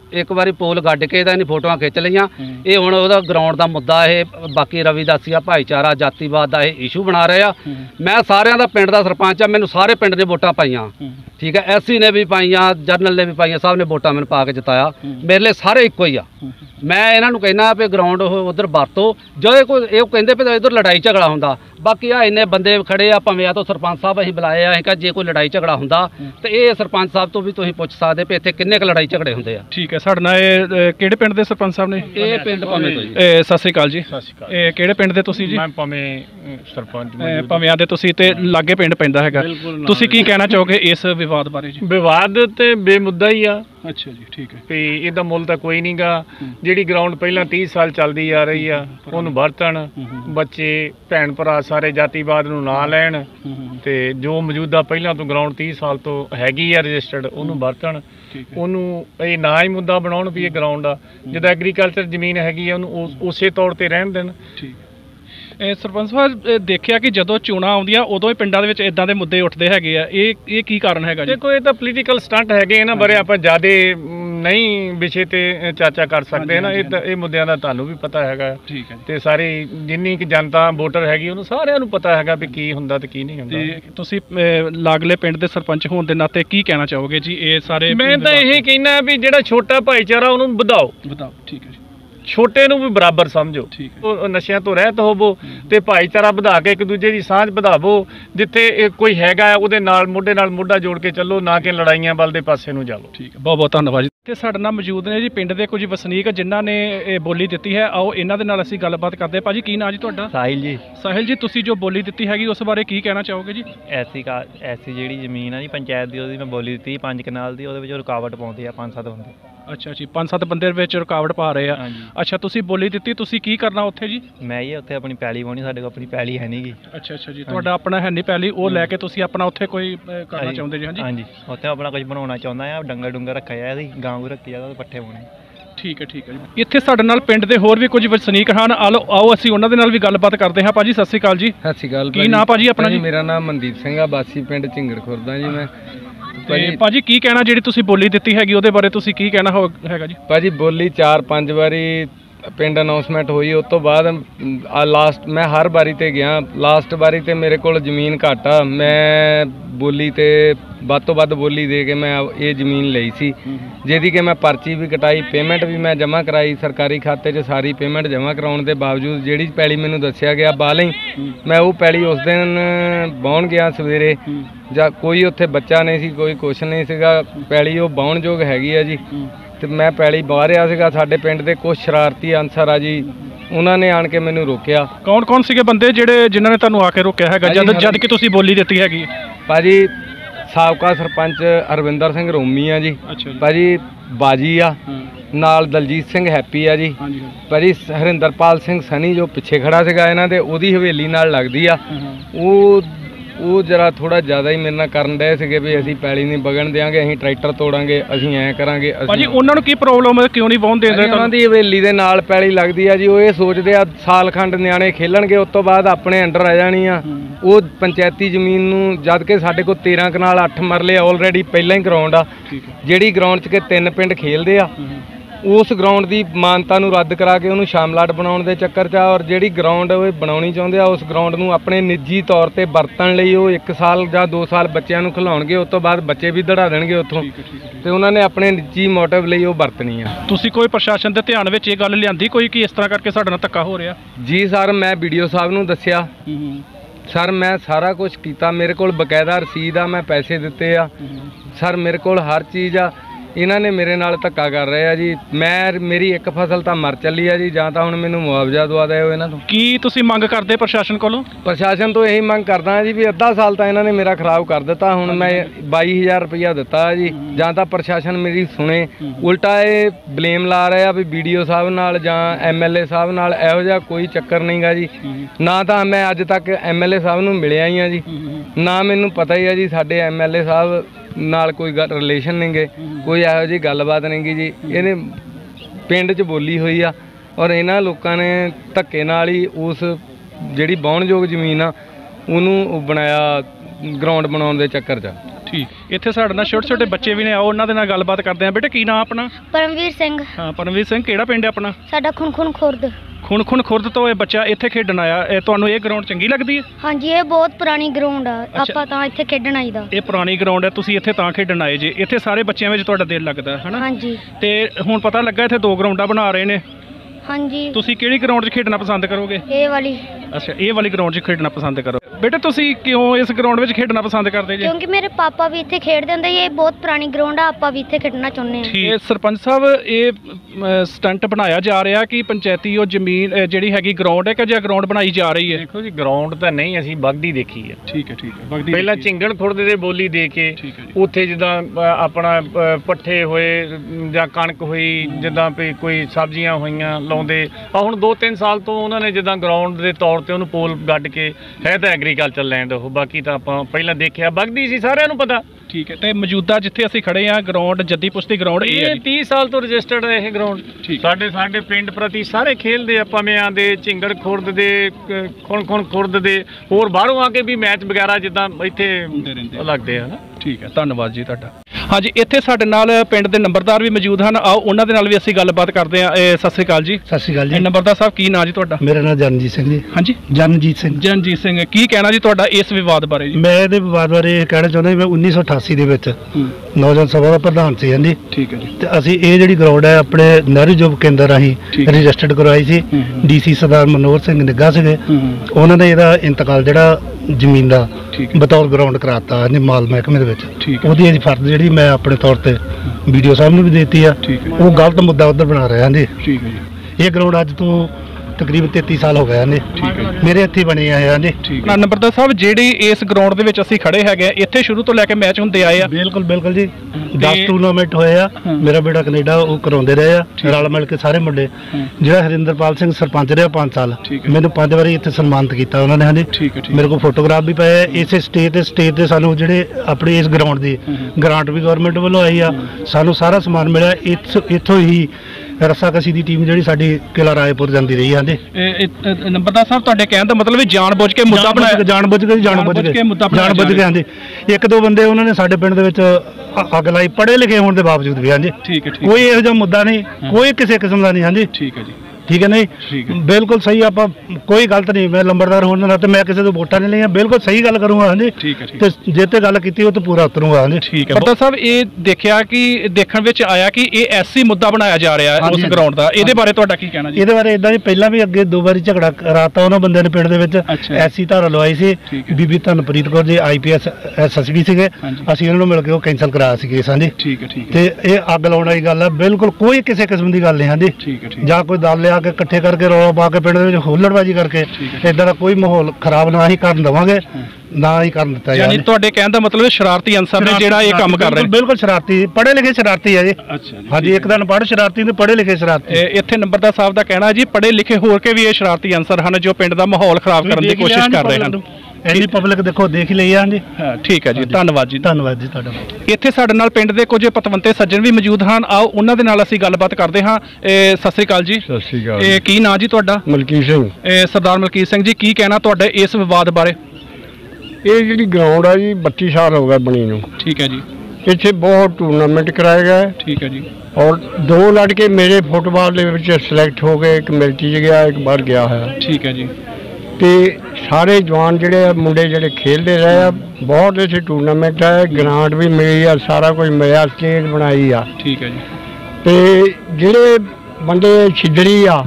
ਇੱਕ ਵਾਰੀ ਪੋਲ ਗੱਡ ਕੇ ਇਹਦਾ ਫੋਟੋਆਂ ਖਿੱਚ ਲਈਆਂ। ਇਹ ਹੁਣ ਉਹਦਾ ਗਰਾਊਂਡ ਦਾ ਮੁੱਦਾ ਇਹ ਬਾਕੀ ਰਵੀਦਾਸੀਆ ਭਾਈਚਾਰਾ ਜਾਤੀਵਾਦ ਦਾ ਇਹ ਇਸ਼ੂ ਬਣਾ ਰਹੇ ਆ। ਮੈਂ ਸਾਰਿਆਂ ਦਾ ਪਿੰਡ ਦਾ ਸਰਪੰਚ ਆ, ਮੈਨੂੰ ਸਾਰੇ ਪਿੰਡ ਨੇ ਵੋਟਾਂ ਪਾਈਆਂ, ਠੀਕ ਹੈ, ਐਸਸੀ ਨੇ ਵੀ ਪਾਈਆਂ, ਜਰਨਲ ਨੇ ਵੀ ਪਾਈਆਂ, ਸਭ ਨੇ ਵੋਟਾਂ ਮੈਨੂੰ ਪਾ ਕੇ ਜਿਤਾਇਆ। ਮੇਰੇ ਲਈ ਸਾਰੇ ਇੱਕੋ ਹੀ ਆ। ਮੈਂ ਇਹਨਾਂ ਨੂੰ ਕਹਿਣਾ ਵੀ ਗਰਾਊਂਡ ਉਹ ਉਧਰ ਵਰਤੋ। ਜਦੋਂ ਕੋਈ ਇਹ ਕਹਿੰਦੇ ਵੀ ਇੱਧਰ ਲੜਾਈ ਝਗੜਾ ਹੁੰਦਾ, ਬਾਕੀ ਆ ਇੰਨੇ ਬੰਦੇ ਖੜੇ ਆ, ਭਾਵੇਂ ਆ ਤੋਂ ਸਰਪੰਚ ਸਾਹਿਬ ਅਸੀਂ ਬੁਲਾਏ ਆ, ਅਸੀਂ ਕਿਹਾ ਜੇ ਕੋਈ ਲੜਾਈ ਝਗੜਾ ਹੁੰਦਾ ਤੇ ਇਹ ਸਰਪੰਚ ਸਾਹਿਬ ਤੋਂ ਵੀ ਤੁਸੀਂ ਪੁੱਛ ਸਕਦੇ ਵੀ ਇੱਥੇ ਕਿੰਨੇ ਕੁ ਲੜਾਈ ਝਗੜੇ ਹੁੰਦੇ ਆ। ਠੀਕ ਹੈ, ਸਾਡੇ ਨਾਲ ਇਹ ਕਿਹੜੇ ਪਿੰਡ ਦੇ ਸਰਪੰਚ ਸਾਹਿਬ ਨੇ? ਇਹ ਪਿੰਡ ਭਾਵੇਂ ਤੋਂ ਜੀ। ਸਤਿ ਸ੍ਰੀ ਅਕਾਲ ਜੀ। ਇਹ ਕਿਹੜੇ ਪਿੰਡ ਦੇ ਤੁਸੀਂ ਜੀ? ਮੈਂ ਭਾਵੇਂ ਸਰਪੰਚ ਭਵਿਆਂ ਦੇ ਤੁਸੀਂ ਤੇ ਲਾਗੇ ਪਿੰਡ ਪੈਂਦਾ ਹੈਗਾ। ਤੁਸੀਂ ਕੀ ਕਹਿਣਾ ਚਾਹੋਗੇ ਇਸ ਵਿਵਾਦ ਬਾਰੇ ਜੀ? ਵਿਵਾਦ ਤੇ ਬੇਮੁੱਦਾ ਹੀ ਆ। ਅੱਛਾ ਜੀ, ਠੀਕ ਹੈ। ਵੀ ਇਹਦਾ ਮੁੱਲ ਤਾਂ ਕੋਈ ਨਹੀਂਗਾ। ਜਿਹੜੀ ਗਰਾਊਂਡ ਪਹਿਲਾਂ 30 ਸਾਲ ਚੱਲਦੀ ਆ ਰਹੀ ਆ ਉਹਨੂੰ ਵਰਤਣ, ਬੱਚੇ ਭੈਣ ਭਰਾ ਸਾਰੇ ਜਾਤੀਵਾਦ ਨੂੰ ਨਾ ਲੈਣ ਤੇ ਜੋ ਮੌਜੂਦਾ ਪਹਿਲਾਂ ਤੋਂ ਗਰਾਊਂਡ 30 ਸਾਲ ਤੋਂ ਹੈਗੀ ਆ ਰਜਿਸਟਰਡ ਉਹਨੂੰ ਵਰਤਣ। ਉਹਨੂੰ ਇਹ ਨਾ ਹੀ ਮੁੱਦਾ ਬਣਾਉਣ ਵੀ ਇਹ ਗਰਾਊਂਡ ਆ। ਜਦੋਂ ਐਗਰੀਕਲਚਰ ਜ਼ਮੀਨ ਹੈਗੀ ਆ ਉਹਨੂੰ ਉਸੇ ਤੌਰ ਤੇ ਰਹਿਣ ਦੇਣ। ਠੀਕ। ਸਰਪੰਚ ਸਾਹਿਬ ਦੇਖਿਆ ਕਿ ਜਦੋਂ ਚੋਣਾਂ ਆਉਂਦੀਆਂ ਉਦੋਂ ਹੀ ਪਿੰਡਾਂ ਦੇ ਵਿੱਚ ਇਦਾਂ ਦੇ ਮੁੱਦੇ ਉੱਠਦੇ ਹੈਗੇ ਆ, ਇਹ ਕੀ ਕਾਰਨ ਹੈਗਾ ਜੀ? ਦੇਖੋ ਇਹ ਤਾਂ ਪੋਲੀਟੀਕਲ ਸਟੰਟ ਹੈਗੇ, ਇਹਨਾਂ ਬਾਰੇ ਆਪਾਂ ਜ਼ਿਆਦਾ ਨਹੀਂ ਵਿਸ਼ੇ ਤੇ ਚਰਚਾ ਕਰ ਸਕਦੇ ਨਾ। ਇਹ ਮੁੱਦਿਆਂ ਦਾ ਤੁਹਾਨੂੰ ਵੀ ਪਤਾ ਹੈਗਾ। ਠੀਕ ਹੈ। ਤੇ ਸਾਰੀ ਜਿੰਨੀ ਕਿ ਜਨਤਾ ਵੋਟਰ ਹੈਗੀ ਉਹਨੂੰ ਸਾਰਿਆਂ ਨੂੰ ਪਤਾ ਹੈਗਾ ਵੀ ਕੀ ਹੁੰਦਾ ਤੇ ਕੀ ਨਹੀਂ ਹੁੰਦਾ। ਤੇ ਤੁਸੀਂ ਲਾਗਲੇ ਪਿੰਡ ਦੇ ਸਰਪੰਚ ਹੋਣ ਦੇ ਨਾਤੇ ਕੀ ਕਹਿਣਾ ਚਾਹੋਗੇ ਜੀ ਇਹ ਸਾਰੇ? ਮੈਂ ਤਾਂ ਇਹ ਕਹਿਣਾ ਵੀ ਜਿਹੜਾ ਛੋਟਾ ਭਾਈਚਾਰਾ ਉਹਨੂੰ ਵਧਾਓ। ਠੀਕ ਹੈ ਜੀ। ਛੋਟੇ ਨੂੰ ਵੀ ਬਰਾਬਰ ਸਮਝੋ, ਉਹ ਨਸ਼ਿਆਂ ਤੋਂ ਰਹਿਤ ਹੋਵੋ ਤੇ ਭਾਈਚਾਰਾ ਵਧਾ ਕੇ ਇੱਕ ਦੂਜੇ ਦੀ ਸਾਂਝ ਵਧਾਵੋ। ਜਿੱਥੇ ਕੋਈ ਹੈਗਾ ਉਹਦੇ ਨਾਲ ਮੋਢਾ ਜੋੜ ਕੇ ਚੱਲੋ, ਨਾ ਕਿ ਲੜਾਈਆਂ ਵੱਲ ਦੇ ਪਾਸੇ ਨੂੰ ਜਾਵੋ। ਠੀਕ ਹੈ, ਬਹੁਤ ਬਹੁਤ ਧੰਨਵਾਦ ਜੀ। ਤੇ ਸਾਡੇ ਨਾਲ ਮੌਜੂਦ ਨੇ ਜੀ ਪਿੰਡ ਦੇ ਕੁਝ ਵਸਨੀਕ ਜਿਨ੍ਹਾਂ ਨੇ ਇਹ ਬੋਲੀ ਦਿੱਤੀ ਹੈ। ਆਓ ਇਹਨਾਂ ਦੇ ਨਾਲ ਅਸੀਂ ਗੱਲਬਾਤ ਕਰਦੇ। ਭਾਜੀ ਕੀ ਨਾਂ ਜੀ ਤੁਹਾਡਾ? ਸਾਹਿਲ ਜੀ। ਸਾਹਿਲ ਜੀ, ਤੁਸੀਂ ਜੋ ਬੋਲੀ ਦਿੱਤੀ ਹੈਗੀ ਉਸ ਬਾਰੇ ਕੀ ਕਹਿਣਾ ਚਾਹੋਗੇ ਜੀ? ਐਸੀ ਜਿਹੜੀ ਜ਼ਮੀਨ ਆ ਜੀ ਪੰਚਾਇਤ ਦੀ, ਉਹਦੀ ਮੈਂ ਬੋਲੀ ਦਿੱਤੀ 5 ਕਨਾਲ ਦੀ, ਉਹਦੇ ਵਿੱਚ ਰੁਕਾਵਟ ਪਾਉਂਦੇ ਆ 5-7 ਬੰਦੇ। ਅੱਛਾ ਜੀ, 5-7 ਬੰਦੇ ਵਿੱਚ ਰੁਕਾਵਟ ਪਾ ਰਹੇ ਆ। ਅੱਛਾ, ਤੁਸੀਂ ਬੋਲੀ ਦਿੱਤੀ, ਤੁਸੀਂ ਕੀ ਕਰਨਾ ਉੱਥੇ ਜੀ? ਮੈਂ ਜੀ ਉੱਥੇ ਆਪਣੀ ਪੈਲੀ ਵਾਹੁਣੀ, ਸਾਡੇ ਕੋਲ ਆਪਣੀ ਪੈਲੀ ਹੈ ਨਹੀਂ ਗੀ। ਅੱਛਾ ਜੀ, ਤੁਹਾਡਾ ਆਪਣਾ ਹੈ ਨਹੀਂ ਪੈਲੀ, ਉਹ ਲੈ ਕੇ ਤੁਸੀਂ ਆਪਣਾ ਉੱਥੇ ਕੋਈ ਕਰਨਾ ਚਾਹੁੰਦੇ ਜੀ? ਹਾਂਜੀ, ਉੱਥੇ ਆਪਣਾ ਕੁਝ ਬਣਾਉਣਾ ਚਾਹੁੰਦਾ ਆ। ਡੰਗਰ ਰੱਖਿਆ ਸੀ, ਗਾਂ ਰੱਖੀ ਆ, ਪੱਠੇ ਪਾਉਣੇ। ਠੀਕ ਹੈ ਜੀ। ਇੱਥੇ ਸਾਡੇ ਨਾਲ ਪਿੰਡ ਦੇ ਹੋਰ ਵੀ ਕੁਝ ਵਸਨੀਕ ਹਨ, ਆਓ ਅਸੀਂ ਉਹਨਾਂ ਦੇ ਨਾਲ ਵੀ ਗੱਲਬਾਤ ਕਰਦੇ ਹਾਂ। ਭਾਜੀ ਸਤਿ ਸ਼੍ਰੀ ਅਕਾਲ ਜੀ। ਸਤਿ ਸ਼੍ਰੀ ਅਕਾਲ। ਕੀ ਨਾਂ ਭਾਜੀ ਆਪਣਾ ਜੀ? ਮੇਰਾ ਨਾਮ ਮਨਦੀਪ ਸਿੰਘ ਆ, ਬਾਸੀ ਪਿੰਡ ਝਿੰਗੜ ਖੁਰਦਾ ਜੀ ਮੈਂ। ਭਾਜੀ ਕੀ ਕਹਿਣਾ, ਜਿਹੜੀ ਤੁਸੀਂ ਬੋਲੀ ਦਿੱਤੀ ਹੈਗੀ ਉਹਦੇ ਬਾਰੇ ਤੁਸੀਂ ਕੀ ਕਹਿਣਾ ਹੈਗਾ ਜੀ? ਭਾਜੀ ਬੋਲੀ 4-5 ਵਾਰੀ ਪਿੰਡ ਅਨਾਉਂਸਮੈਂਟ ਹੋਈ, ਉਸ ਤੋਂ ਬਾਅਦ ਲਾਸਟ ਮੈਂ ਹਰ ਵਾਰੀ ਤੇ ਗਿਆ। ਲਾਸਟ ਵਾਰੀ ਤੇ ਮੇਰੇ ਕੋਲ ਜ਼ਮੀਨ ਘੱਟ ਆ, ਮੈਂ ਬੋਲੀ ਤੇ ਵੱਧ ਤੋਂ ਵੱਧ ਬੋਲੀ ਦੇ ਕੇ ਮੈਂ ਇਹ ਜ਼ਮੀਨ ਲਈ ਸੀ, ਜਿਹਦੀ ਕਿ ਮੈਂ ਪਰਚੀ ਵੀ ਕਟਾਈ, ਪੇਮੈਂਟ ਵੀ ਮੈਂ ਜਮ੍ਹਾਂ ਕਰਾਈ ਸਰਕਾਰੀ ਖਾਤੇ 'ਚ। ਸਾਰੀ ਪੇਮੈਂਟ ਜਮ੍ਹਾਂ ਕਰਾਉਣ ਦੇ ਬਾਵਜੂਦ ਜਿਹੜੀ ਪੈਲੀ ਮੈਨੂੰ ਦੱਸਿਆ ਗਿਆ ਬਾਹਲੀ, ਮੈਂ ਉਹ ਪੈਲੀ ਉਸ ਦਿਨ ਵਾਹੁਣ ਗਿਆ ਸਵੇਰੇ। ਜਾਂ ਕੋਈ ਉੱਥੇ ਬੱਚਾ ਨਹੀਂ ਸੀ, ਕੋਈ ਕੁਛ ਨਹੀਂ ਸੀਗਾ, ਪੈਲੀ ਉਹ ਵਾਹੁਣ ਯੋਗ ਹੈਗੀ ਆ ਜੀ। ਤੇ ਮੈਂ ਪੈਲੀ ਵਾਹ ਰਿਹਾ ਸੀਗਾ। ਸਾਡੇ ਪਿੰਡ ਦੇ ਕੁਝ ਸ਼ਰਾਰਤੀ ਅਨਸਰ ਆ ਜੀ, ਉਹਨਾਂ ਨੇ ਆਣ ਕੇ ਮੈਨੂੰ ਰੋਕਿਆ। ਕੌਣ ਸੀਗੇ ਬੰਦੇ ਜਿਨ੍ਹਾਂ ਨੇ ਤੁਹਾਨੂੰ ਆ ਕੇ ਰੋਕਿਆ ਹੈਗਾ ਜਦ ਕਿ ਤੁਸੀਂ ਬੋਲੀ ਦਿੱਤੀ ਹੈਗੀ? ਭਾਜੀ ਸਾਬਕਾ ਸਰਪੰਚ ਹਰਵਿੰਦਰ ਸਿੰਘ ਰੋਮੀ ਆ ਜੀ, ਭਾਜੀ ਬਾਜੀ ਆ, ਨਾਲ ਦਲਜੀਤ ਸਿੰਘ ਹੈਪੀ ਆ ਜੀ, ਭਾਜੀ ਹਰਿੰਦਰਪਾਲ ਸਿੰਘ ਸਨੀ ਜੋ ਪਿੱਛੇ ਖੜਾ ਸੀਗਾ ਇਹਨਾਂ ਦੇ, ਉਹਦੀ ਹਵੇਲੀ ਨਾਲ ਲੱਗਦੀ ਆ। ਉਹ ਜਰਾ ਥੋੜਾ ਜ਼ਿਆਦਾ ਹੀ ਮੇਰੇ ਨਾਲ ਕਰਨ ਡਏ ਸੀਗੇ ਵੀ ਅਸੀਂ ਪੈਲੀ ਨਹੀਂ ਵਗਣ ਦਿਆਂਗੇ, ਅਸੀਂ ਟਰੈਕਟਰ ਤੋੜਾਂਗੇ, ਅਸੀਂ ਐਂ ਕਰਾਂਗੇ। ਭਾਜੀ ਉਹਨਾਂ ਨੂੰ ਕੀ ਪ੍ਰੋਬਲਮ ਹੈ, ਕਿਉਂ ਨਹੀਂ ਵਾਹੁਣ ਦਿੰਦੇ? ਉਹਨਾਂ ਦੀ ਹਵੇਲੀ ਦੇ ਨਾਲ ਪੈਲੀ ਲੱਗਦੀ ਆ ਜੀ। ਉਹ ਇਹ ਸੋਚਦੇ ਆ ਸਾਲ ਖੰਡ ਨਿਆਣੇ ਖੇਲਣਗੇ, ਉਸ ਤੋਂ ਬਾਅਦ ਆਪਣੇ ਅੰਡਰ ਆ ਜਾਣੀ ਆ। ਉਹ ਪੰਚਾਇਤੀ ਜ਼ਮੀਨ ਨੂੰ, ਜਦ ਕਿ ਸਾਡੇ ਕੋਲ 13 ਕਨਾਲ 8 ਮਰਲੇ ਆਲਰੇਡੀ ਪਹਿਲਾਂ ਹੀ ਗਰਾਊਂਡ ਆ, ਜਿਹੜੀ ਗਰਾਊਂਡ 'ਚ ਕਿ 3 ਪਿੰਡ ਖੇਲਦੇ ਆ, ਉਸ ਗਰਾਊਂਡ ਦੀ ਮਾਨਤਾ ਨੂੰ ਰੱਦ ਕਰਾ ਕੇ ਉਹਨੂੰ ਸ਼ਾਮਲਾਟ ਬਣਾਉਣ ਦੇ ਚੱਕਰ 'ਚ ਆ। ਔਰ ਜਿਹੜੀ ਗਰਾਊਂਡ ਉਹ ਬਣਾਉਣੀ ਚਾਹੁੰਦੇ ਆ, ਉਸ ਗਰਾਊਂਡ ਨੂੰ ਆਪਣੇ ਨਿੱਜੀ ਤੌਰ ਤੇ ਵਰਤਣ ਲਈ ਉਹ 1 ਸਾਲ ਜਾਂ 2 ਸਾਲ ਬੱਚਿਆਂ ਨੂੰ ਖਿਲਾਉਣਗੇ, ਉਸ ਤੋਂ ਬਾਅਦ ਬੱਚੇ ਵੀ ਦੜਾ ਦੇਣਗੇ ਉੱਥੋਂ, ਤੇ ਉਹਨਾਂ ਨੇ ਆਪਣੇ ਨਿੱਜੀ ਮੋਟਿਵ ਲਈ ਉਹ ਵਰਤਣੀ ਆ। ਤੁਸੀਂ ਕੋਈ ਪ੍ਰਸ਼ਾਸਨ ਦੇ ਧਿਆਨ ਵਿੱਚ ਇਹ ਗੱਲ ਲਿਆਂਦੀ ਕੋਈ ਕਿ ਇਸ ਤਰ੍ਹਾਂ ਕਰਕੇ ਸਾਡੇ ਨਾਲ ਧੱਕਾ ਹੋ ਰਿਹਾ? ਜੀ ਸਰ, ਮੈਂ ਵੀਡੀਓ ਸਾਹਿਬ ਨੂੰ ਦੱਸਿਆ ਸਰ, ਮੈਂ ਸਾਰਾ ਕੁਝ ਕੀਤਾ, ਮੇਰੇ ਕੋਲ ਬਕਾਇਦਾ ਰਸੀਦ ਆ, ਮੈਂ ਪੈਸੇ ਦਿੱਤੇ ਆ ਸਰ, ਮੇਰੇ ਕੋਲ ਹਰ ਚੀਜ਼ ਆ। ਇਹਨਾਂ ਨੇ ਮੇਰੇ ਨਾਲ ਧੱਕਾ ਕਰ ਰਹੇ ਆ ਜੀ। ਮੇਰੀ ਇੱਕ ਫਸਲ ਤਾਂ ਮਰ ਚੱਲੀ ਆ ਜੀ, ਜਾਂ ਤਾਂ ਹੁਣ ਮੈਨੂੰ ਮੁਆਵਜ਼ਾ ਦਵਾ ਦਿਓ ਇਹਨਾਂ ਤੋਂ। ਕੀ ਤੁਸੀਂ ਮੰਗ ਕਰਦੇ ਪ੍ਰਸ਼ਾਸਨ ਕੋਲੋਂ? ਪ੍ਰਸ਼ਾਸਨ ਤੋਂ ਇਹੀ ਮੰਗ ਕਰਦਾ ਜੀ ਵੀ ਅੱਧਾ ਸਾਲ ਤਾਂ ਇਹਨਾਂ ਨੇ ਮੇਰਾ ਖਰਾਬ ਕਰ ਦਿੱਤਾ। ਹੁਣ ਮੈਂ 22,000 ਰੁਪਇਆ ਦਿੱਤਾ ਜੀ, ਜਾਂ ਤਾਂ ਪ੍ਰਸ਼ਾਸਨ ਮੇਰੀ ਸੁਣੇ। ਉਲਟਾ ਇਹ ਬਲੇਮ ਲਾ ਰਹੇ ਆ ਵੀ BDO ਸਾਹਿਬ ਨਾਲ ਜਾਂ MLA ਸਾਹਿਬ ਨਾਲ। ਇਹੋ ਜਿਹਾ ਕੋਈ ਚੱਕਰ ਨਹੀਂਗਾ ਜੀ। ਨਾ ਤਾਂ ਮੈਂ ਅੱਜ ਤੱਕ MLA ਸਾਹਿਬ ਨੂੰ ਮਿਲਿਆ ਹੀ ਆ ਜੀ, ਨਾ ਮੈਨੂੰ ਪਤਾ ਹੀ ਆ ਜੀ ਸਾਡੇ MLA ਸਾਹਿਬ ਨਾਲ ਕੋਈ ਰਿਲੇਸ਼ਨ ਨਹੀਂਗੇ, ਕੋਈ ਇਹੋ ਜਿਹੀ ਗੱਲਬਾਤ ਨਹੀਂਗੀ ਜੀ। ਇਹਨੇ ਪਿੰਡ 'ਚ ਬੋਲੀ ਹੋਈ ਆ, ਔਰ ਇਹਨਾਂ ਲੋਕਾਂ ਨੇ ਧੱਕੇ ਨਾਲ ਹੀ ਉਸ ਜਿਹੜੀ ਵਾਹੁਣਯੋਗ ਜ਼ਮੀਨ ਆ ਉਹਨੂੰ ਬਣਾਇਆ ਗਰਾਊਂਡ ਬਣਾਉਣ ਦੇ ਚੱਕਰ 'ਚ। ਠੀਕ। ਇੱਥੇ ਸਾਡੇ ਨਾਲ ਛੋਟੇ ਛੋਟੇ ਬੱਚੇ ਵੀ ਨੇ, ਆਓ ਉਹਨਾਂ ਦੇ ਨਾਲ ਗੱਲਬਾਤ ਕਰਦੇ ਆ। ਬੇਟੇ ਕੀ ਨਾਮ ਆਪਣਾ? ਪਰਮਵੀਰ ਸਿੰਘ। ਹਾਂ ਪਰਮਵੀਰ ਸਿੰਘ, ਕਿਹੜਾ ਪਿੰਡ ਹੈ ਆਪਣਾ? ਸਾਡਾ ਖੁਨਖੁਨ ਖੁਰਦ। ਖੁਨਖੁਨ ਖੁਰਦ ਤੋਂ ਇਹ ਬੱਚਾ ਇੱਥੇ ਖੇਡਣ ਆਇਆ। ਤੁਹਾਨੂੰ ਇਹ ਗਰਾਊਂਡ ਚੰਗੀ ਲੱਗਦੀ ਹੈ? ਹਾਂਜੀ, ਇਹ ਬਹੁਤ ਪੁਰਾਣੀ ਗਰਾਊਂਡ ਆ, ਆਪਾਂ ਤਾਂ ਇੱਥੇ ਖੇਡਣ ਆਈਦਾ। ਇਹ ਪੁਰਾਣੀ ਗਰਾਊਂਡ ਹੈ, ਤੁਸੀਂ ਇੱਥੇ ਤਾਂ ਖੇਡਣ ਆਏ ਜੇ। ਇੱਥੇ ਸਾਰੇ ਬੱਚਿਆਂ ਵਿੱਚ ਤੁਹਾਡਾ ਦਿਲ ਲੱਗਦਾ ਹੈ ਨਾ? ਹਾਂਜੀ। ਤੇ ਹੁਣ ਪਤਾ ਲੱਗਾ ਇੱਥੇ 2 ਗਰਾਊਂਡਾਂ ਬਣਾ ਰਹੇ ਨੇ। ਹਾਂਜੀ। ਤੁਸੀਂ ਕਿਹੜੀ ਗਰਾਊਂਡ 'ਚ ਖੇਡਣਾ ਪਸੰਦ ਕਰੋਗੇ? ਇਹ ਵਾਲੀ। ਅੱਛਾ, ਇਹ ਵਾਲੀ ਗਰਾਊਂਡ 'ਚ ਖੇਡਣਾ ਪਸੰਦ ਕਰੋ। ਬੇਟੇ ਤੁਸੀਂ ਕਿਉਂ ਇਸ ਗਰਾਊਂਡ ਵਿੱਚ ਖੇਡਣਾ ਪਸੰਦ ਕਰਦੇ ਜੀ? ਕਿਉਂਕਿ ਮੇਰੇ ਪਾਪਾ ਵੀ ਇੱਥੇ ਖੇਡਦੇ ਹੁੰਦੇ, ਇਹ ਬਹੁਤ ਪੁਰਾਣੀ ਗਰਾਊਂਡ ਆ, ਆਪਾਂ ਵੀ ਇੱਥੇ ਖੇਡਣਾ ਚਾਹੁੰਦੇ ਹਾਂ। ਠੀਕ। ਸਰਪੰਚ ਸਾਹਿਬ, ਇਹ ਸਟੰਟ ਬਣਾਇਆ ਜਾ ਰਿਹਾ ਕਿ ਪੰਚਾਇਤੀ ਉਹ ਜ਼ਮੀਨ ਜਿਹੜੀ ਹੈਗੀ ਗਰਾਊਂਡ ਹੈ ਕਿ ਜਾਂ ਗਰਾਊਂਡ ਬਣਾਈ ਜਾ ਰਹੀ ਹੈ? ਦੇਖੋ ਜੀ, ਗਰਾਊਂਡ ਤਾਂ ਨਹੀਂ, ਅਸੀਂ ਵਗਦੀ ਦੇਖੀ ਹੈ। ਠੀਕ ਹੈ ਪਹਿਲਾਂ ਚਿੰਗੜ ਖੁਰਦ ਦੇ ਬੋਲੀ ਦੇ ਕੇ ਉੱਥੇ ਜਿੱਦਾਂ ਆਪਣਾ ਪੱਠੇ ਹੋਏ ਜਾਂ ਕਣਕ ਹੋਈ, ਜਿੱਦਾਂ ਵੀ ਕੋਈ ਸਬਜ਼ੀਆਂ ਹੋਈਆਂ ਲਾਉਂਦੇ ਆ। ਹੁਣ 2-3 ਸਾਲ ਤੋਂ ਉਹਨਾਂ ਨੇ ਜਿੱਦਾਂ ਗਰਾਊਂਡ ਦੇ ਤੌਰ ਤੇ ਉਹਨੂੰ ਪੋਲ ਗੱਡ ਕੇ, ਹੈ ਤਾਂ ਐਗਰੀਕਲਚਰ ਲੈਂਡ ਉਹ, ਬਾਕੀ ਤਾਂ ਆਪਾਂ ਪਹਿਲਾਂ ਦੇਖਿਆ ਵਗਦੀ ਸੀ, ਸਾਰਿਆਂ ਨੂੰ ਪਤਾ। ਠੀਕ ਹੈ। ਤੇ ਮੌਜੂਦਾ ਜਿੱਥੇ ਅਸੀਂ ਖੜੇ ਆ ਗਰਾਊਂਡ ਜੱਦੀ ਪੁਸ਼ਤੀ ਗਰਾਊਂਡ ਇਹ ਹੈ 30 ਸਾਲ ਤੋਂ ਰਜਿਸਟਰਡ ਹੈ ਇਹ ਗਰਾਊਂਡ। ਸਾਡੇ ਪਿੰਡ ਪ੍ਰਤੀ ਸਾਰੇ ਖੇਲਦੇ ਆ, ਪਵਿਆਂ ਦੇ, ਝਿੰਗੜ ਖੁਰਦ ਦੇ, ਖੁਣ ਖੁਰਦ ਦੇ, ਹੋਰ ਬਾਹਰੋਂ ਆ ਕੇ ਵੀ ਮੈਚ ਵਗੈਰਾ ਜਿੱਦਾਂ ਇੱਥੇ ਲੱਗਦੇ ਆ ਨਾ। ਠੀਕ ਹੈ, ਧੰਨਵਾਦ ਜੀ ਤੁਹਾਡਾ। ਹਾਂਜੀ, ਇੱਥੇ ਸਾਡੇ ਨਾਲ ਪਿੰਡ ਦੇ ਨੰਬਰਦਾਰ ਵੀ ਮੌਜੂਦ ਹਨ, ਆਓ ਉਹਨਾਂ ਦੇ ਨਾਲ ਵੀ ਅਸੀਂ ਗੱਲਬਾਤ ਕਰਦੇ ਹਾਂ। ਸਤਿ ਸ੍ਰੀ ਅਕਾਲ ਜੀ। ਸਤਿ ਸ਼੍ਰੀ ਅਕਾਲ ਜੀ। ਨੰਬਰਦਾਰ ਸਾਹਿਬ ਕੀ ਨਾਂ ਜੀ ਤੁਹਾਡਾ? ਮੇਰਾ ਨਾਮ ਜਨਜੀਤ ਸਿੰਘ ਜੀ। ਹਾਂਜੀ, ਜਨਜੀਤ ਸਿੰਘ। ਜਨਜੀਤ ਸਿੰਘ, ਕੀ ਕਹਿਣਾ ਜੀ ਤੁਹਾਡਾ ਇਸ ਵਿਵਾਦ ਬਾਰੇ ਜੀ? ਮੈਂ ਇਹਦੇ ਵਿਵਾਦ ਬਾਰੇ ਇਹ ਕਹਿਣਾ ਚਾਹੁੰਦਾ ਮੈਂ 1988 ਦੇ ਵਿੱਚ ਨੌਜਵਾਨ ਸਭਾ ਦਾ ਪ੍ਰਧਾਨ ਸੀ। ਹਾਂਜੀ। ਠੀਕ ਹੈ ਜੀ। ਤੇ ਅਸੀਂ ਇਹ ਜਿਹੜੀ ਗਰਾਊਂਡ ਹੈ ਆਪਣੇ ਨਹਿਰੂ ਯੁਵ ਕੇਂਦਰ ਰਾਹੀਂ ਰਜਿਸਟਰਡ ਕਰਵਾਈ ਸੀ। ਡੀਸੀ ਸਰਦਾਰ ਮਨੋਹਰ ਸਿੰਘ ਨਿੱਘਾ ਸੀਗੇ, ਉਹਨਾਂ ਨੇ ਇਹਦਾ ਇੰਤਕਾਲ ਜਿਹੜਾ ਜ਼ਮੀਨ ਦਾ ਬਤੌਰ ਗਰਾਊਂਡ ਕਰਾਤਾ ਹਾਂਜੀ ਮਾਲ ਮਹਿਕਮੇ ਦੇ ਵਿੱਚ। ਉਹਦੀ ਅਸੀਂ ਫਰਜ਼ ਜਿਹੜੀ ਮੈਂ ਆਪਣੇ ਤੌਰ ਤੇ ਵੀਡੀਓ ਸਾਹਿਬ ਨੂੰ ਵੀ ਦਿੱਤੀ ਆ, ਉਹ ਗਲਤ ਮੁੱਦਾ ਉੱਧਰ ਬਣਾ ਰਹੇ ਹਾਂ ਜੀ। ਠੀਕ ਹੈ ਜੀ। ਇਹ ਗਰਾਊਂਡ ਅੱਜ ਤੋਂ ਤਕਰੀਬਨ 33 ਸਾਲ ਹੋ ਗਏ ਨੇ, ਮੇਰੇ ਹੱਥੀਂ ਬਣੇ ਆਏ ਹਨ ਜੀ। ਨੰਬਰਦਾਰ ਸਾਹਿਬ, ਜਿਹੜੀ ਇਸ ਗਰਾਊਂਡ ਦੇ ਵਿੱਚ ਅਸੀਂ ਖੜੇ ਹੈਗੇ ਇੱਥੇ ਸ਼ੁਰੂ ਤੋਂ ਲੈ ਕੇ ਮੈਚ ਹੁੰਦੇ ਆਏ ਆ? ਬਿਲਕੁਲ ਬਿਲਕੁਲ ਜੀ। 10 ਟੂਰਨਾਮੈਂਟ ਹੋਏ ਆ, ਮੇਰਾ ਬੇਟਾ ਕੈਨੇਡਾ ਉਹ ਕਰਾਉਂਦੇ ਰਹੇ ਆ, ਰਲ ਮਿਲ ਕੇ ਸਾਰੇ ਮੁੰਡੇ। ਜਿਹੜਾ ਹਰਿੰਦਰਪਾਲ ਸਿੰਘ ਸਰਪੰਚ ਰਿਹਾ 5 ਸਾਲ, ਮੈਨੂੰ 5 ਵਾਰੀ ਇੱਥੇ ਸਨਮਾਨਿਤ ਕੀਤਾ ਉਹਨਾਂ ਨੇ। ਹਾਂਜੀ, ਮੇਰੇ ਕੋਲ ਫੋਟੋਗ੍ਰਾਫ ਵੀ ਪਏ। ਇਸੇ ਸਟੇਜ ਤੇ ਸਾਨੂੰ ਜਿਹੜੇ ਆਪਣੇ ਇਸ ਗਰਾਊਂਡ ਦੀ ਗ੍ਰਾਂਟ ਵੀ ਗਵਰਨਮੈਂਟ ਵੱਲੋਂ ਆਈ ਆ, ਸਾਨੂੰ ਸਾਰਾ ਸਮਾਨ ਮਿਲਿਆ। ਇੱਥੋਂ ਹੀ ਰੱਸਾਕਸ਼ੀ ਦੀ ਟੀਮ ਜਿਹੜੀ ਸਾਡੀ ਕਿਲਾ ਰਾਏਪੁਰ ਜਾਂਦੀ ਰਹੀ। ਹਾਂਜੀ ਨੰਬਰਦਾਰ ਸਾਹਿਬ, ਤੁਹਾਡੇ ਕਹਿਣ ਦਾ ਮਤਲਬ ਜਾਣਬੁੱਝ ਕੇ ਮੁੱਦਾ ਬਣਾਇਆ? ਜਾਣਬੁੱਝ ਕੇ ਹਾਂਜੀ। 1-2 ਬੰਦੇ ਉਹਨਾਂ ਨੇ ਸਾਡੇ ਪਿੰਡ ਦੇ ਵਿੱਚ ਅੱਗ ਲਾਈ, ਪੜ੍ਹੇ ਲਿਖੇ ਹੋਣ ਦੇ ਬਾਵਜੂਦ ਵੀ। ਹਾਂਜੀ, ਕੋਈ ਇਹੋ ਜਿਹਾ ਮੁੱਦਾ ਨਹੀਂ, ਕੋਈ ਕਿਸੇ ਕਿਸਮ ਦਾ ਨਹੀਂ। ਹਾਂਜੀ, ਠੀਕ ਹੈ ਜੀ। ਠੀਕ ਹੈ ਨਹੀਂ, ਬਿਲਕੁਲ ਸਹੀ। ਆਪਾਂ ਕੋਈ ਗਲਤ ਨਹੀਂ, ਮੈਂ ਲੰਬੜਦਾਰ ਹੋਣ ਦੇ ਨਾਤੇ ਮੈਂ ਕਿਸੇ ਤੋਂ ਵੋਟਾਂ ਨਹੀਂ ਲਈਆਂ, ਬਿਲਕੁਲ ਸਹੀ ਗੱਲ ਕਰੂੰਗਾ। ਹਾਂਜੀ, ਤੇ ਜੇ ਤੇ ਗੱਲ ਕੀਤੀ ਉਹ ਤੇ ਪੂਰਾ ਉਤਰੂੰਗਾ। ਹਾਂਜੀ, ਠੀਕ ਹੈ। ਨੰਬਰਦਾਰ ਸਾਹਿਬ, ਇਹ ਦੇਖਣ ਵਿੱਚ ਆਇਆ ਕਿ ਇਹ ਐਸਸੀ ਮੁੱਦਾ ਬਣਾਇਆ ਜਾ ਰਿਹਾ ਹੈ ਉਸ ਗਰਾਊਂਡ ਦਾ, ਇਹਦੇ ਬਾਰੇ ਤੁਹਾਡਾ ਕੀ ਕਹਿਣਾ ਜੀ? ਇਹਦੇ ਬਾਰੇ ਇਦਾਂ ਜੀ, ਪਹਿਲਾਂ ਵੀ ਅੱਗੇ 2 ਵਾਰੀ ਝਗੜਾ ਕਰਾਤਾ ਉਹਨਾਂ ਬੰਦਿਆਂ ਨੇ ਪਿੰਡ ਦੇ ਵਿੱਚ। ਐਸਸੀ ਧਾਰਾ ਲਵਾਈ ਸੀ। ਬੀਬੀ ਧਨਪ੍ਰੀਤ ਕੌਰ ਜੀ IPS SSB ਸੀਗੇ, ਅਸੀਂ ਉਹਨਾਂ ਨੂੰ ਮਿਲ ਕੇ ਉਹ ਕੈਂਸਲ ਕਰਾਇਆ ਸੀ ਕੇਸ। ਹਾਂਜੀ, ਤੇ ਇਹ ਅੱਗ ਲਾਉਣ ਵਾਲੀ ਗੱਲ ਹੈ, ਬਿਲਕੁਲ ਕੋਈ ਕਿਸੇ ਕਿਸਮ ਦੀ ਗੱਲ ਨਹੀਂ। ਹਾਂਜੀ, ਜਾਂ ਕੋਈ ਦਲ ਲਿਆ ਕੇ ਇਕੱਠੇ ਕਰਕੇ ਰੌਲਾ ਪਾ ਕੇ ਪਿੰਡ ਦੇ ਵਿੱਚ ਹੁੱਲੜਬਾਜੀ ਕਰਕੇ ਇਦਾਂ ਦਾ ਕੋਈ ਮਾਹੌਲ ਖਰਾਬ ਨਾ ਹੀ ਕਰਨ ਦੇਵਾਂਗੇ, ਨਾ ਹੀ ਕਰਨ ਦਿੱਤਾ ਜਾਵੇ। ਯਾਨੀ ਤੁਹਾਡੇ ਕਹਿਣ ਦਾ ਮਤਲਬ ਸ਼ਰਾਰਤੀ ਅਨਸਰ ਨੇ ਜਿਹੜਾ ਇਹ ਕੰਮ ਕਰ ਰਹੇ? ਬਿਲਕੁਲ ਸ਼ਰਾਰਤੀ, ਪੜ੍ਹੇ ਲਿਖੇ ਸ਼ਰਾਰਤੀ ਹੈ ਜੀ। ਹਾਂਜੀ, ਇੱਕ ਦਿਨ ਪੜ੍ਹ ਸ਼ਰਾਰਤੀ ਤੇ ਪੜ੍ਹੇ ਲਿਖੇ ਸ਼ਰਾਰਤੀ। ਇੱਥੇ ਨੰਬਰਦਾਰ ਸਾਹਿਬ ਦਾ ਕਹਿਣਾ ਜੀ ਪੜ੍ਹੇ ਲਿਖੇ ਹੋਰ ਕੇ ਵੀ ਇਹ ਸ਼ਰਾਰਤੀ ਅਨਸਰ ਹਨ ਜੋ ਪਿੰਡ ਦਾ ਮਾਹੌਲ ਖਰਾਬ ਕਰਨ ਦੀ ਕੋਸ਼ਿਸ਼ ਕਰ ਰਹੇ ਹਨ। ਇੰਨੀ ਪਬਲਿਕ ਦੇਖੋ ਦੇਖ ਹੀ ਲਈ ਆ ਜੀ। ਠੀਕ ਹੈ ਜੀ, ਧੰਨਵਾਦ ਜੀ। ਧੰਨਵਾਦ ਜੀ ਤੁਹਾਡਾ। ਇੱਥੇ ਸਾਡੇ ਨਾਲ ਪਿੰਡ ਦੇ ਕੁਝ ਪਤਵੰਤੇ ਸੱਜਣ ਵੀ ਮੌਜੂਦ ਹਨ, ਆਓ ਉਹਨਾਂ ਦੇ ਨਾਲ ਅਸੀਂ ਗੱਲਬਾਤ ਕਰਦੇ ਹਾਂ। ਸਤਿ ਸ੍ਰੀ ਅਕਾਲ ਜੀ। ਸਤਿ ਸ੍ਰੀ ਅਕਾਲ। ਕੀ ਨਾਂ ਜੀ ਤੁਹਾਡਾ? ਮਲਕੀਤ ਸਿੰਘ। ਸਰਦਾਰ ਮਲਕੀਤ ਸਿੰਘ ਜੀ, ਕੀ ਕਹਿਣਾ ਤੁਹਾਡਾ ਇਸ ਵਿਵਾਦ ਬਾਰੇ? ਇਹ ਜਿਹੜੀ ਗਰਾਊਂਡ ਆ ਜੀ 32 ਸਾਲ ਹੋ ਗਏ ਬਣੀ ਨੂੰ। ਠੀਕ ਹੈ ਜੀ। ਇੱਥੇ ਬਹੁਤ ਟੂਰਨਾਮੈਂਟ ਕਰਾਏ ਗਏ। ਠੀਕ ਹੈ ਜੀ। ਔਰ 2 ਲੜਕੇ ਮੇਰੇ ਫੁੱਟਬਾਲ ਦੇ ਵਿੱਚ ਸਿਲੈਕਟ ਹੋ ਗਏ, ਇੱਕ ਮਿਲਟੀ 'ਚ ਗਿਆ, ਇੱਕ ਬਾਹਰ ਗਿਆ ਹੋਇਆ। ਠੀਕ ਹੈ ਜੀ। ਤੇ ਸਾਰੇ ਜਵਾਨ ਜਿਹੜੇ ਮੁੰਡੇ ਜਿਹੜੇ ਖੇਡਦੇ ਰਹੇ ਆ, ਬਹੁਤ ਇੱਥੇ ਟੂਰਨਾਮੈਂਟ ਹੈ, ਗ੍ਰਾਂਟ ਵੀ ਮਿਲੀ ਆ, ਸਾਰਾ ਕੁਝ ਮਿਲਿਆ, ਸਟੇਜ ਬਣਾਈ ਆ। ਠੀਕ ਹੈ ਜੀ। ਤੇ ਜਿਹੜੇ ਬੰਦੇ ਛਿੱਦੜੀ ਆ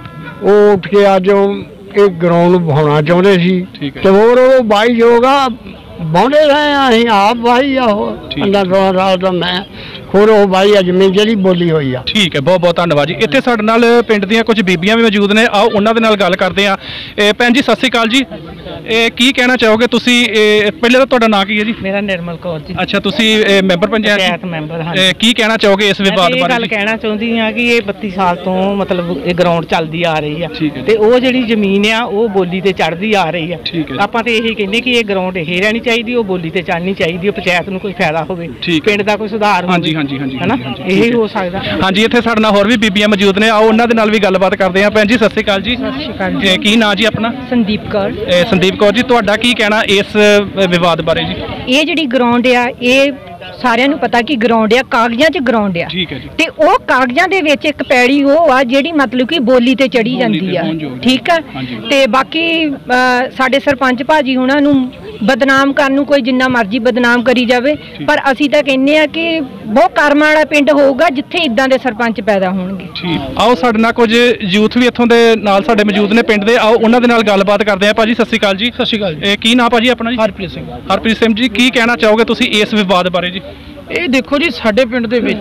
ਉਹ ਉੱਠ ਕੇ ਅੱਜ ਇਹ ਗਰਾਊਂਡ ਬਣਾਉਣਾ ਚਾਹੁੰਦੇ ਸੀ, ਤੇ ਹੋਰ ਉਹ ਬਾਈ ਜੋਗਾ ਬਾਉਂਦੇ ਰਹੇ ਆ, ਅਸੀਂ ਆਪ ਬਾਈ ਆ। ਉਹ 15-16 ਸਾਲ ਦਾ ਮੈਂ ਹੋਰ ਉਹ ਬਾਈ ਆ ਜ਼ਮੀਨ ਜਿਹੜੀ ਬੋਲੀ ਹੋਈ ਆ। ਠੀਕ ਹੈ, ਬਹੁਤ ਬਹੁਤ ਧੰਨਵਾਦ ਜੀ। ਇੱਥੇ ਸਾਡੇ ਨਾਲ ਪਿੰਡ ਦੀਆਂ ਕੁਝ ਬੀਬੀਆਂ ਵੀ ਮੌਜੂਦ ਨੇ, ਆਓ ਉਹਨਾਂ ਦੇ ਨਾਲ ਗੱਲ ਕਰਦੇ ਹਾਂ। ਭੈਣ ਜੀ, ਸਤਿ ਸ੍ਰੀ ਅਕਾਲ ਜੀ। ਕੀ ਕਹਿਣਾ ਚਾਹੋਗੇ ਤੁਸੀਂ? ਪਹਿਲੇ ਤਾਂ ਤੁਹਾਡਾ ਨਾਂ ਕੀ ਹੈ ਜੀ? ਮੇਰਾ ਨਿਰਮਲ ਕੌਰ ਜੀ। ਅੱਛਾ, ਤੁਸੀਂ ਮੈਂਬਰ ਪੰਚਾਇਤ ਮੈਂਬਰ? ਹਾਂ। ਕੀ ਕਹਿਣਾ ਚਾਹੋਗੇ ਇਸ ਵਿਵਾਦ ਬਾਰੇ? ਇਹ ਗੱਲ ਕਹਿਣਾ ਚਾਹੁੰਦੀ ਹਾਂ ਕਿ ਇਹ 32 ਸਾਲ ਤੋਂ ਮਤਲਬ ਇਹ ਗਰਾਊਂਡ ਚੱਲਦੀ ਆ ਰਹੀ ਆ, ਤੇ ਉਹ ਜਿਹੜੀ ਜ਼ਮੀਨ ਆ ਉਹ ਬੋਲੀ ਤੇ ਚੜ੍ਹਦੀ ਆ ਰਹੀ ਆ। ਆਪਾਂ ਤੇ ਇਹੀ ਕਹਿੰਦੇ ਕਿ ਇਹ ਗਰਾਊਂਡ ਇਹ ਰਹਿਣੀ ਚਾਹੀਦੀ, ਉਹ ਬੋਲੀ ਤੇ ਚੜ੍ਹਨੀ ਚਾਹੀਦੀ, ਉਹ ਪੰਚਾਇਤ ਨੂੰ ਕੋਈ ਫਾਇਦਾ ਹੋਵੇ, ਪਿੰਡ ਦਾ ਕੋਈ ਸੁਧਾਰ ਹੋਵੇ। ਹਾਂਜੀ ਹਾਂਜੀ ਹੈਨਾ, ਇਹ ਹੋ ਸਕਦਾ। ਹਾਂਜੀ, ਇੱਥੇ ਸਾਡੇ ਨਾਲ ਹੋਰ ਵੀ ਬੀਬੀਆਂ ਮੌਜੂਦ ਨੇ, ਆਓ ਉਹਨਾਂ ਦੇ ਨਾਲ ਵੀ ਗੱਲਬਾਤ ਕਰਦੇ ਹਾਂ। ਭੈਣ ਜੀ ਸਤਿ ਸ਼੍ਰੀ ਅਕਾਲ ਜੀ। ਸਤਿ ਸ਼੍ਰੀ ਅਕਾਲ ਜੀ। ਕੀ ਨਾਂ ਜੀ ਆਪਣਾ? ਸੰਦੀਪ ਕੌਰ। ਸੰਦੀਪ ਕੌਰ ਜੀ, ਤੁਹਾਡਾ ਕੀ ਕਹਿਣਾ ਇਸ ਵਿਵਾਦ ਬਾਰੇ ਜੀ? ਇਹ ਜਿਹੜੀ ਗਰਾਊਂਡ ਆ, ਇਹ ਸਾਰਿਆਂ ਨੂੰ ਪਤਾ ਕਿ ਗਰਾਊਂਡ ਆ, ਕਾਗਜ਼ਾਂ 'ਚ ਗਰਾਊਂਡ ਆ। ਠੀਕ ਹੈ ਜੀ। ਤੇ ਉਹ ਕਾਗਜ਼ਾਂ ਦੇ ਵਿੱਚ ਇੱਕ ਪੈੜੀ ਉਹ ਆ ਜਿਹੜੀ ਮਤਲਬ ਕਿ ਬੋਲੀ ਤੇ ਚੜੀ ਜਾਂਦੀ ਆ। ਠੀਕ ਆ। ਤੇ ਬਾਕੀ ਸਾਡੇ ਸਰਪੰਚ ਭਾਜੀ ਉਹਨਾਂ ਨੂੰ ਬਦਨਾਮ ਕਰਨ ਨੂੰ ਕੋਈ ਜਿੰਨਾ ਮਰਜ਼ੀ ਬਦਨਾਮ ਕਰੀ ਜਾਵੇ, ਪਰ ਅਸੀਂ ਤਾਂ ਕਹਿੰਦੇ ਆ ਕਿ ਬਹੁਤ ਕਰਮ ਵਾਲਾ ਪਿੰਡ ਹੋਊਗਾ ਜਿੱਥੇ ਇਦਾਂ ਦੇ ਸਰਪੰਚ ਪੈਦਾ ਹੋਣਗੇ। ਠੀਕ। ਆਓ ਸਾਡੇ ਨਾਲ ਕੁਝ ਯੂਥ ਵੀ ਇੱਥੋਂ ਦੇ ਨਾਲ ਸਾਡੇ ਮੌਜੂਦ ਨੇ ਪਿੰਡ ਦੇ, ਆਓ ਉਹਨਾਂ ਦੇ ਨਾਲ ਗੱਲਬਾਤ ਕਰਦੇ ਆ। ਭਾਜੀ ਸਤਿ ਸ਼੍ਰੀ ਅਕਾਲ ਜੀ। ਸਤਿ ਸ਼੍ਰੀ ਅਕਾਲ ਜੀ। ਕੀ ਨਾਂ ਭਾਜੀ ਆਪਣਾ ਜੀ? ਹਰਪ੍ਰੀਤ ਸਿੰਘ। ਹਰਪ੍ਰੀਤ ਸਿੰਘ ਜੀ, ਕੀ ਕਹਿਣਾ ਚਾਹੋਗੇ ਤੁਸੀਂ ਇਸ ਵਿਵਾਦ ਬਾਰੇ ਜੀ? ਇਹ ਦੇਖੋ ਜੀ, ਸਾਡੇ ਪਿੰਡ ਦੇ ਵਿੱਚ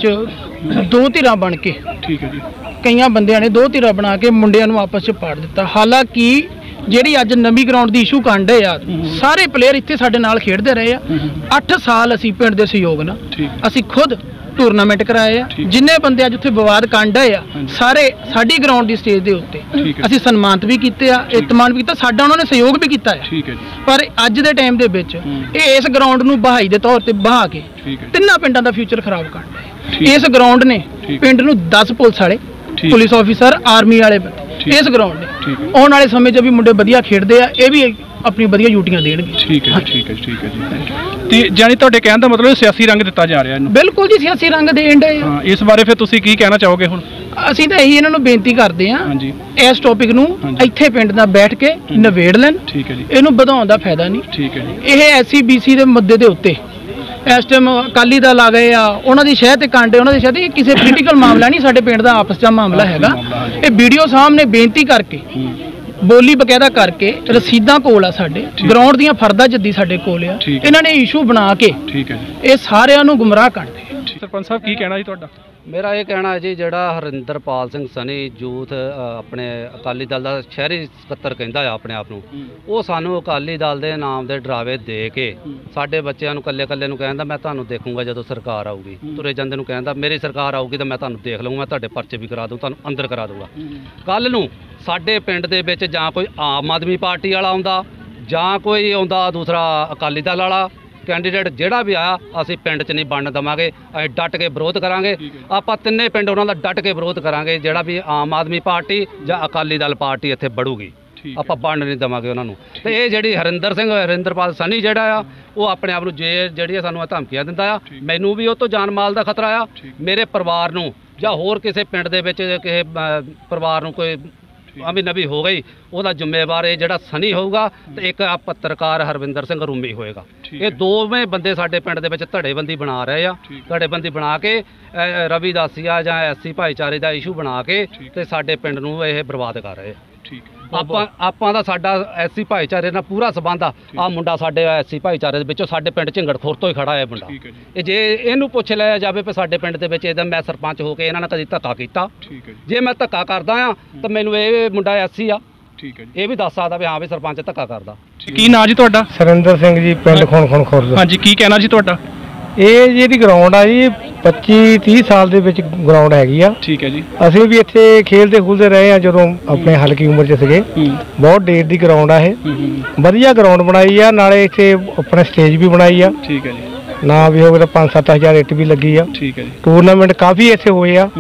ਦੋ ਧਿਰਾਂ ਬਣ ਕੇ, ਠੀਕ ਹੈ ਜੀ, ਕਈਆਂ ਬੰਦਿਆਂ ਨੇ ਦੋ ਧਿਰਾਂ ਬਣਾ ਕੇ ਮੁੰਡਿਆਂ ਨੂੰ ਆਪਸ 'ਚ ਪਾੜ ਦਿੱਤਾ। ਹਾਲਾਂਕਿ ਜਿਹੜੀ ਅੱਜ ਨਵੀਂ ਗਰਾਊਂਡ ਦੀ ਇਸ਼ੂ ਕਰਨ ਡਏ ਆ, ਸਾਰੇ ਪਲੇਅਰ ਇੱਥੇ ਸਾਡੇ ਨਾਲ ਖੇਡਦੇ ਰਹੇ ਆ। 8 ਸਾਲ ਅਸੀਂ ਪਿੰਡ ਦੇ ਸਹਿਯੋਗ ਨਾਲ ਅਸੀਂ ਖੁਦ ਟੂਰਨਾਮੈਂਟ ਕਰਾਏ ਆ। ਜਿੰਨੇ ਬੰਦੇ ਅੱਜ ਉੱਥੇ ਵਿਵਾਦ ਕਰਨ ਡਏ ਆ, ਸਾਰੇ ਸਾਡੀ ਗਰਾਊਂਡ ਦੀ ਸਟੇਜ ਦੇ ਉੱਤੇ ਅਸੀਂ ਸਨਮਾਨਿਤ ਵੀ ਕੀਤੇ ਆ, ਇਤਮਾਨ ਵੀ ਕੀਤਾ, ਸਾਡਾ ਉਹਨਾਂ ਨੇ ਸਹਿਯੋਗ ਵੀ ਕੀਤਾ ਹੈ। ਪਰ ਅੱਜ ਦੇ ਟਾਈਮ ਦੇ ਵਿੱਚ ਇਹ ਇਸ ਗਰਾਊਂਡ ਨੂੰ ਬਹਾਈ ਦੇ ਤੌਰ ਤੇ ਬਹਾ ਕੇ ਤਿੰਨਾਂ ਪਿੰਡਾਂ ਦਾ ਫਿਊਚਰ ਖਰਾਬ ਕਰ ਰਹੇ। ਇਸ ਗਰਾਊਂਡ ਨੇ ਪਿੰਡ ਨੂੰ 10 ਪੁਲਿਸ ਵਾਲੇ, ਪੁਲਿਸ ਆਫੀਸਰ, ਆਰਮੀ ਵਾਲੇ ਇਸ ਗਰਾਊਂਡ ਨੇ ਆਉਣ ਵਾਲੇ ਸਮੇਂ 'ਚ ਵੀ ਮੁੰਡੇ ਵਧੀਆ ਖੇਡਦੇ ਆ, ਇਹ ਵੀ ਆਪਣੀ ਵਧੀਆ ਡਿਊਟੀਆਂ ਦੇਣਗੇ। ਠੀਕ ਹੈ ਜੀ, ਠੀਕ ਹੈ ਜੀ। ਤੇ ਜਾਨੀ ਤੁਹਾਡੇ ਕਹਿਣ ਦਾ ਮਤਲਬ ਸਿਆਸੀ ਰੰਗ ਦਿੱਤਾ ਜਾ ਰਿਹਾ ਇਹਨੂੰ? ਬਿਲਕੁਲ ਜੀ, ਸਿਆਸੀ ਰੰਗ ਦੇਣ ਡਏ ਆ। ਇਸ ਬਾਰੇ ਫਿਰ ਤੁਸੀਂ ਕੀ ਕਹਿਣਾ ਚਾਹੋਗੇ ਹੁਣ? ਅਸੀਂ ਤਾਂ ਇਹੀ ਇਹਨਾਂ ਨੂੰ ਬੇਨਤੀ ਕਰਦੇ ਹਾਂ, ਇਸ ਟੌਪਿਕ ਨੂੰ ਇੱਥੇ ਪਿੰਡ ਦਾ ਬੈਠ ਕੇ ਨਿਬੇੜ ਲੈਣ। ਠੀਕ ਹੈ ਜੀ। ਇਹਨੂੰ ਵਧਾਉਣ ਦਾ ਫਾਇਦਾ ਨਹੀਂ। ਠੀਕ ਹੈ ਜੀ। ਇਹ ਐਸਸੀ ਬੀਸੀ ਦੇ ਮੁੱਦੇ ਦੇ ਉੱਤੇ ਇਸ ਟਾਈਮ ਅਕਾਲੀ ਦਲ ਆ ਗਏ ਆ, ਉਹਨਾਂ ਦੀ ਸ਼ਹਿ ਤੇ ਕਾਂਡੇ, ਉਹਨਾਂ ਦੀ ਸ਼ਹਿ ਤੇ ਕਿਸੇ ਪੋਲੀਟੀਕਲ ਮਾਮਲਾ ਨਹੀਂ, ਸਾਡੇ ਪਿੰਡ ਦਾ ਆਪਸ ਦਾ ਮਾਮਲਾ ਹੈਗਾ। ਇਹ ਵੀਡੀਓ ਸਾਹਮਣੇ ਬੇਨਤੀ ਕਰਕੇ, ਬੋਲੀ ਬਕਾਇਦਾ ਕਰਕੇ, ਰਸੀਦਾਂ ਕੋਲ ਆ, ਸਾਡੇ ਗਰਾਊਂਡ ਦੀਆਂ ਫਰਦਾ ਜੱਦੀ ਸਾਡੇ ਕੋਲ ਆ, ਇਹਨਾਂ ਨੇ ਇਸ਼ੂ ਬਣਾ ਕੇ ਇਹ ਸਾਰਿਆਂ ਨੂੰ ਗੁੰਮਰਾਹ ਕਰਦੇ। ਸਰਪੰਚ ਸਾਹਿਬ ਕੀ ਕਹਿਣਾ ਜੀ ਤੁਹਾਡਾ? ਮੇਰਾ ਇਹ ਕਹਿਣਾ ਹੈ ਜੀ, ਜਿਹੜਾ ਹਰਿੰਦਰਪਾਲ ਸਿੰਘ ਸਨੀ ਯੂਥ ਆਪਣੇ ਅਕਾਲੀ ਦਲ ਦਾ ਸ਼ਹਿਰੀ ਸਕੱਤਰ ਕਹਿੰਦਾ ਆ ਆਪਣੇ ਆਪ ਨੂੰ, ਉਹ ਸਾਨੂੰ ਅਕਾਲੀ ਦਲ ਦੇ ਨਾਮ ਦੇ ਡਰਾਵੇ ਦੇ ਕੇ ਸਾਡੇ ਬੱਚਿਆਂ ਨੂੰ ਕੱਲੇ ਨੂੰ ਕਹਿੰਦਾ ਮੈਂ ਤੁਹਾਨੂੰ ਦੇਖੂੰਗਾ ਜਦੋਂ ਸਰਕਾਰ ਆਊਗੀ, ਤੁਰੇ ਜਾਂਦੇ ਨੂੰ ਕਹਿੰਦਾ ਮੇਰੀ ਸਰਕਾਰ ਆਊਗੀ ਤਾਂ ਮੈਂ ਤੁਹਾਨੂੰ ਦੇਖ ਲਵਾਂਗਾ, ਮੈਂ ਤੁਹਾਡੇ ਪਰਚੇ ਵੀ ਕਰਾ ਦੂੰ, ਤੁਹਾਨੂੰ ਅੰਦਰ ਕਰਾ ਦੂੰਗਾ। ਕੱਲ ਨੂੰ ਸਾਡੇ ਪਿੰਡ ਦੇ ਵਿੱਚ ਜਾਂ ਕੋਈ ਆਮ ਆਦਮੀ ਪਾਰਟੀ ਵਾਲਾ ਆਉਂਦਾ ਜਾਂ ਕੋਈ ਆਉਂਦਾ ਦੂਸਰਾ ਅਕਾਲੀ ਦਲ ਵਾਲਾ ਕੈਂਡੀਡੇਟ, ਜਿਹੜਾ ਵੀ ਆਇਆ ਅਸੀਂ ਪਿੰਡ 'ਚ ਨਹੀਂ ਬਣਨ ਦੇਵਾਂਗੇ, ਅਸੀਂ ਡਟ ਕੇ ਵਿਰੋਧ ਕਰਾਂਗੇ। ਆਪਾਂ ਤਿੰਨੇ ਪਿੰਡ ਉਹਨਾਂ ਦਾ ਡਟ ਕੇ ਵਿਰੋਧ ਕਰਾਂਗੇ, ਜਿਹੜਾ ਵੀ ਆਮ ਆਦਮੀ ਪਾਰਟੀ ਜਾਂ ਅਕਾਲੀ ਦਲ ਪਾਰਟੀ ਇੱਥੇ ਬੜੂਗੀ, ਆਪਾਂ ਬਣਨ ਨਹੀਂ ਦੇਵਾਂਗੇ ਉਹਨਾਂ ਨੂੰ। ਤੇ ਇਹ ਜਿਹੜੀ ਹਰਿੰਦਰਪਾਲ ਸਨੀ ਜਿਹੜਾ ਆ, ਉਹ ਆਪਣੇ ਆਪ ਨੂੰ ਜਿਹੜੀਆਂ ਸਾਨੂੰ ਧਮਕੀਆਂ ਦਿੰਦਾ ਆ, ਮੈਨੂੰ ਵੀ ਉਹ ਤੋਂ ਜਾਨ ਮਾਲ ਦਾ ਖਤਰਾ ਆ, ਮੇਰੇ ਪਰਿਵਾਰ ਨੂੰ ਜਾਂ ਹੋਰ ਕਿਸੇ ਪਿੰਡ ਦੇ ਵਿੱਚ ਕਿਸੇ ਪਰਿਵਾਰ ਨੂੰ ਕੋਈ ਅਮੀ ਨਬੀ ਹੋ ਗਈ, ਉਹਦਾ ਜ਼ਿੰਮੇਵਾਰ ਇਹ ਜਿਹੜਾ ਸਨੀ ਹੋਊਗਾ ਤੇ ਇੱਕ ਪੱਤਰਕਾਰ ਹਰਵਿੰਦਰ ਸਿੰਘ ਰੂਮੀ ਹੋਏਗਾ। ਇਹ ਦੋਵੇਂ ਬੰਦੇ ਸਾਡੇ ਪਿੰਡ ਦੇ ਵਿੱਚ ਧੜੇਬੰਦੀ ਬਣਾ ਰਹੇ ਆ, ਧੜੇਬੰਦੀ ਬਣਾ ਕੇ ਰਵੀਦਾਸੀਆ ਜਾਂ ਐਸਸੀ ਭਾਈਚਾਰੇ ਦਾ ਇਸ਼ੂ ਬਣਾ ਕੇ ਤੇ ਸਾਡੇ ਪਿੰਡ ਨੂੰ ਇਹ ਬਰਬਾਦ ਕਰ ਰਹੇ ਆ। ਆਪਾਂ ਦਾ ਸਾਡਾ ਐਸਸੀ ਭਾਈਚਾਰੇ ਨਾਲ ਪੂਰਾ ਸੰਬੰਧ ਆ ਮੁੰਡਾ ਸਾਡੇ ਐਸਸੀ ਭਾਈਚਾਰੇ ਦੇ ਵਿੱਚੋਂ ਸਾਡੇ ਪਿੰਡ ਝਿੰਗੜਖੁਰ ਤੋਂ ਹੀ ਖੜਾ ਹੈ ਮੁੰਡਾ। ਇਹ ਜੇ ਇਹਨੂੰ ਪੁੱਛ ਲਿਆ ਜਾਵੇ ਕਿ ਸਾਡੇ ਪਿੰਡ ਦੇ ਵਿੱਚ ਇਹਦਾ ਮੈਂ ਸਰਪੰਚ ਹੋ ਕੇ ਇਹਨਾਂ ਨੇ ਕਦੀ ਧੱਕਾ ਕੀਤਾ, ਜੇ ਮੈਂ ਧੱਕਾ ਕਰਦਾ ਆ ਤਾਂ ਮੈਨੂੰ ਇਹ ਮੁੰਡਾ ਐਸਸੀ ਆ, ਇਹ ਵੀ ਦੱਸ ਸਕਦਾ ਵੀ ਹਾਂ ਵੀ ਸਰਪੰਚ ਧੱਕਾ ਕਰਦਾ। ਕੀ ਨਾਂ ਜੀ ਤੁਹਾਡਾ? ਸੁਰਿੰਦਰ ਸਿੰਘ ਜੀ, ਪਿੰਡ ਖੁਣ ਖੁਰਦ। ਹਾਂਜੀ, ਕੀ ਕਹਿਣਾ ਜੀ ਤੁਹਾਡਾ? ਇਹ ਜਿਹੜੀ ਗਰਾਊਂਡ ਆ ਜੀ 25-30 ਸਾਲ ਦੇ ਵਿੱਚ ਗਰਾਊਂਡ ਹੈਗੀ ਆ। ਠੀਕ ਹੈ ਜੀ। ਅਸੀਂ ਵੀ ਇੱਥੇ ਖੇਲਦੇ ਰਹੇ ਆ ਜਦੋਂ ਆਪਣੇ ਹਲਕੀ ਉਮਰ 'ਚ ਸੀਗੇ। ਬਹੁਤ ਦੇਰ ਦੀ ਗਰਾਊਂਡ ਆ ਇਹ, ਵਧੀਆ ਗਰਾਊਂਡ ਬਣਾਈ ਆ, ਨਾਲੇ ਇੱਥੇ ਆਪਣੇ ਸਟੇਜ ਵੀ ਬਣਾਈ ਆ। ਠੀਕ ਹੈ ਜੀ। ਨਾ ਵੀ ਹੋਵੇ ਤਾਂ 5-7 ਹਜ਼ਾਰ ਇੱਟ ਵੀ ਲੱਗੀ ਆ। ਠੀਕ ਹੈ ਜੀ। ਟੂਰਨਾਮੈਂਟ ਕਾਫੀ ਇੱਥੇ ਹੋਏ ਆ,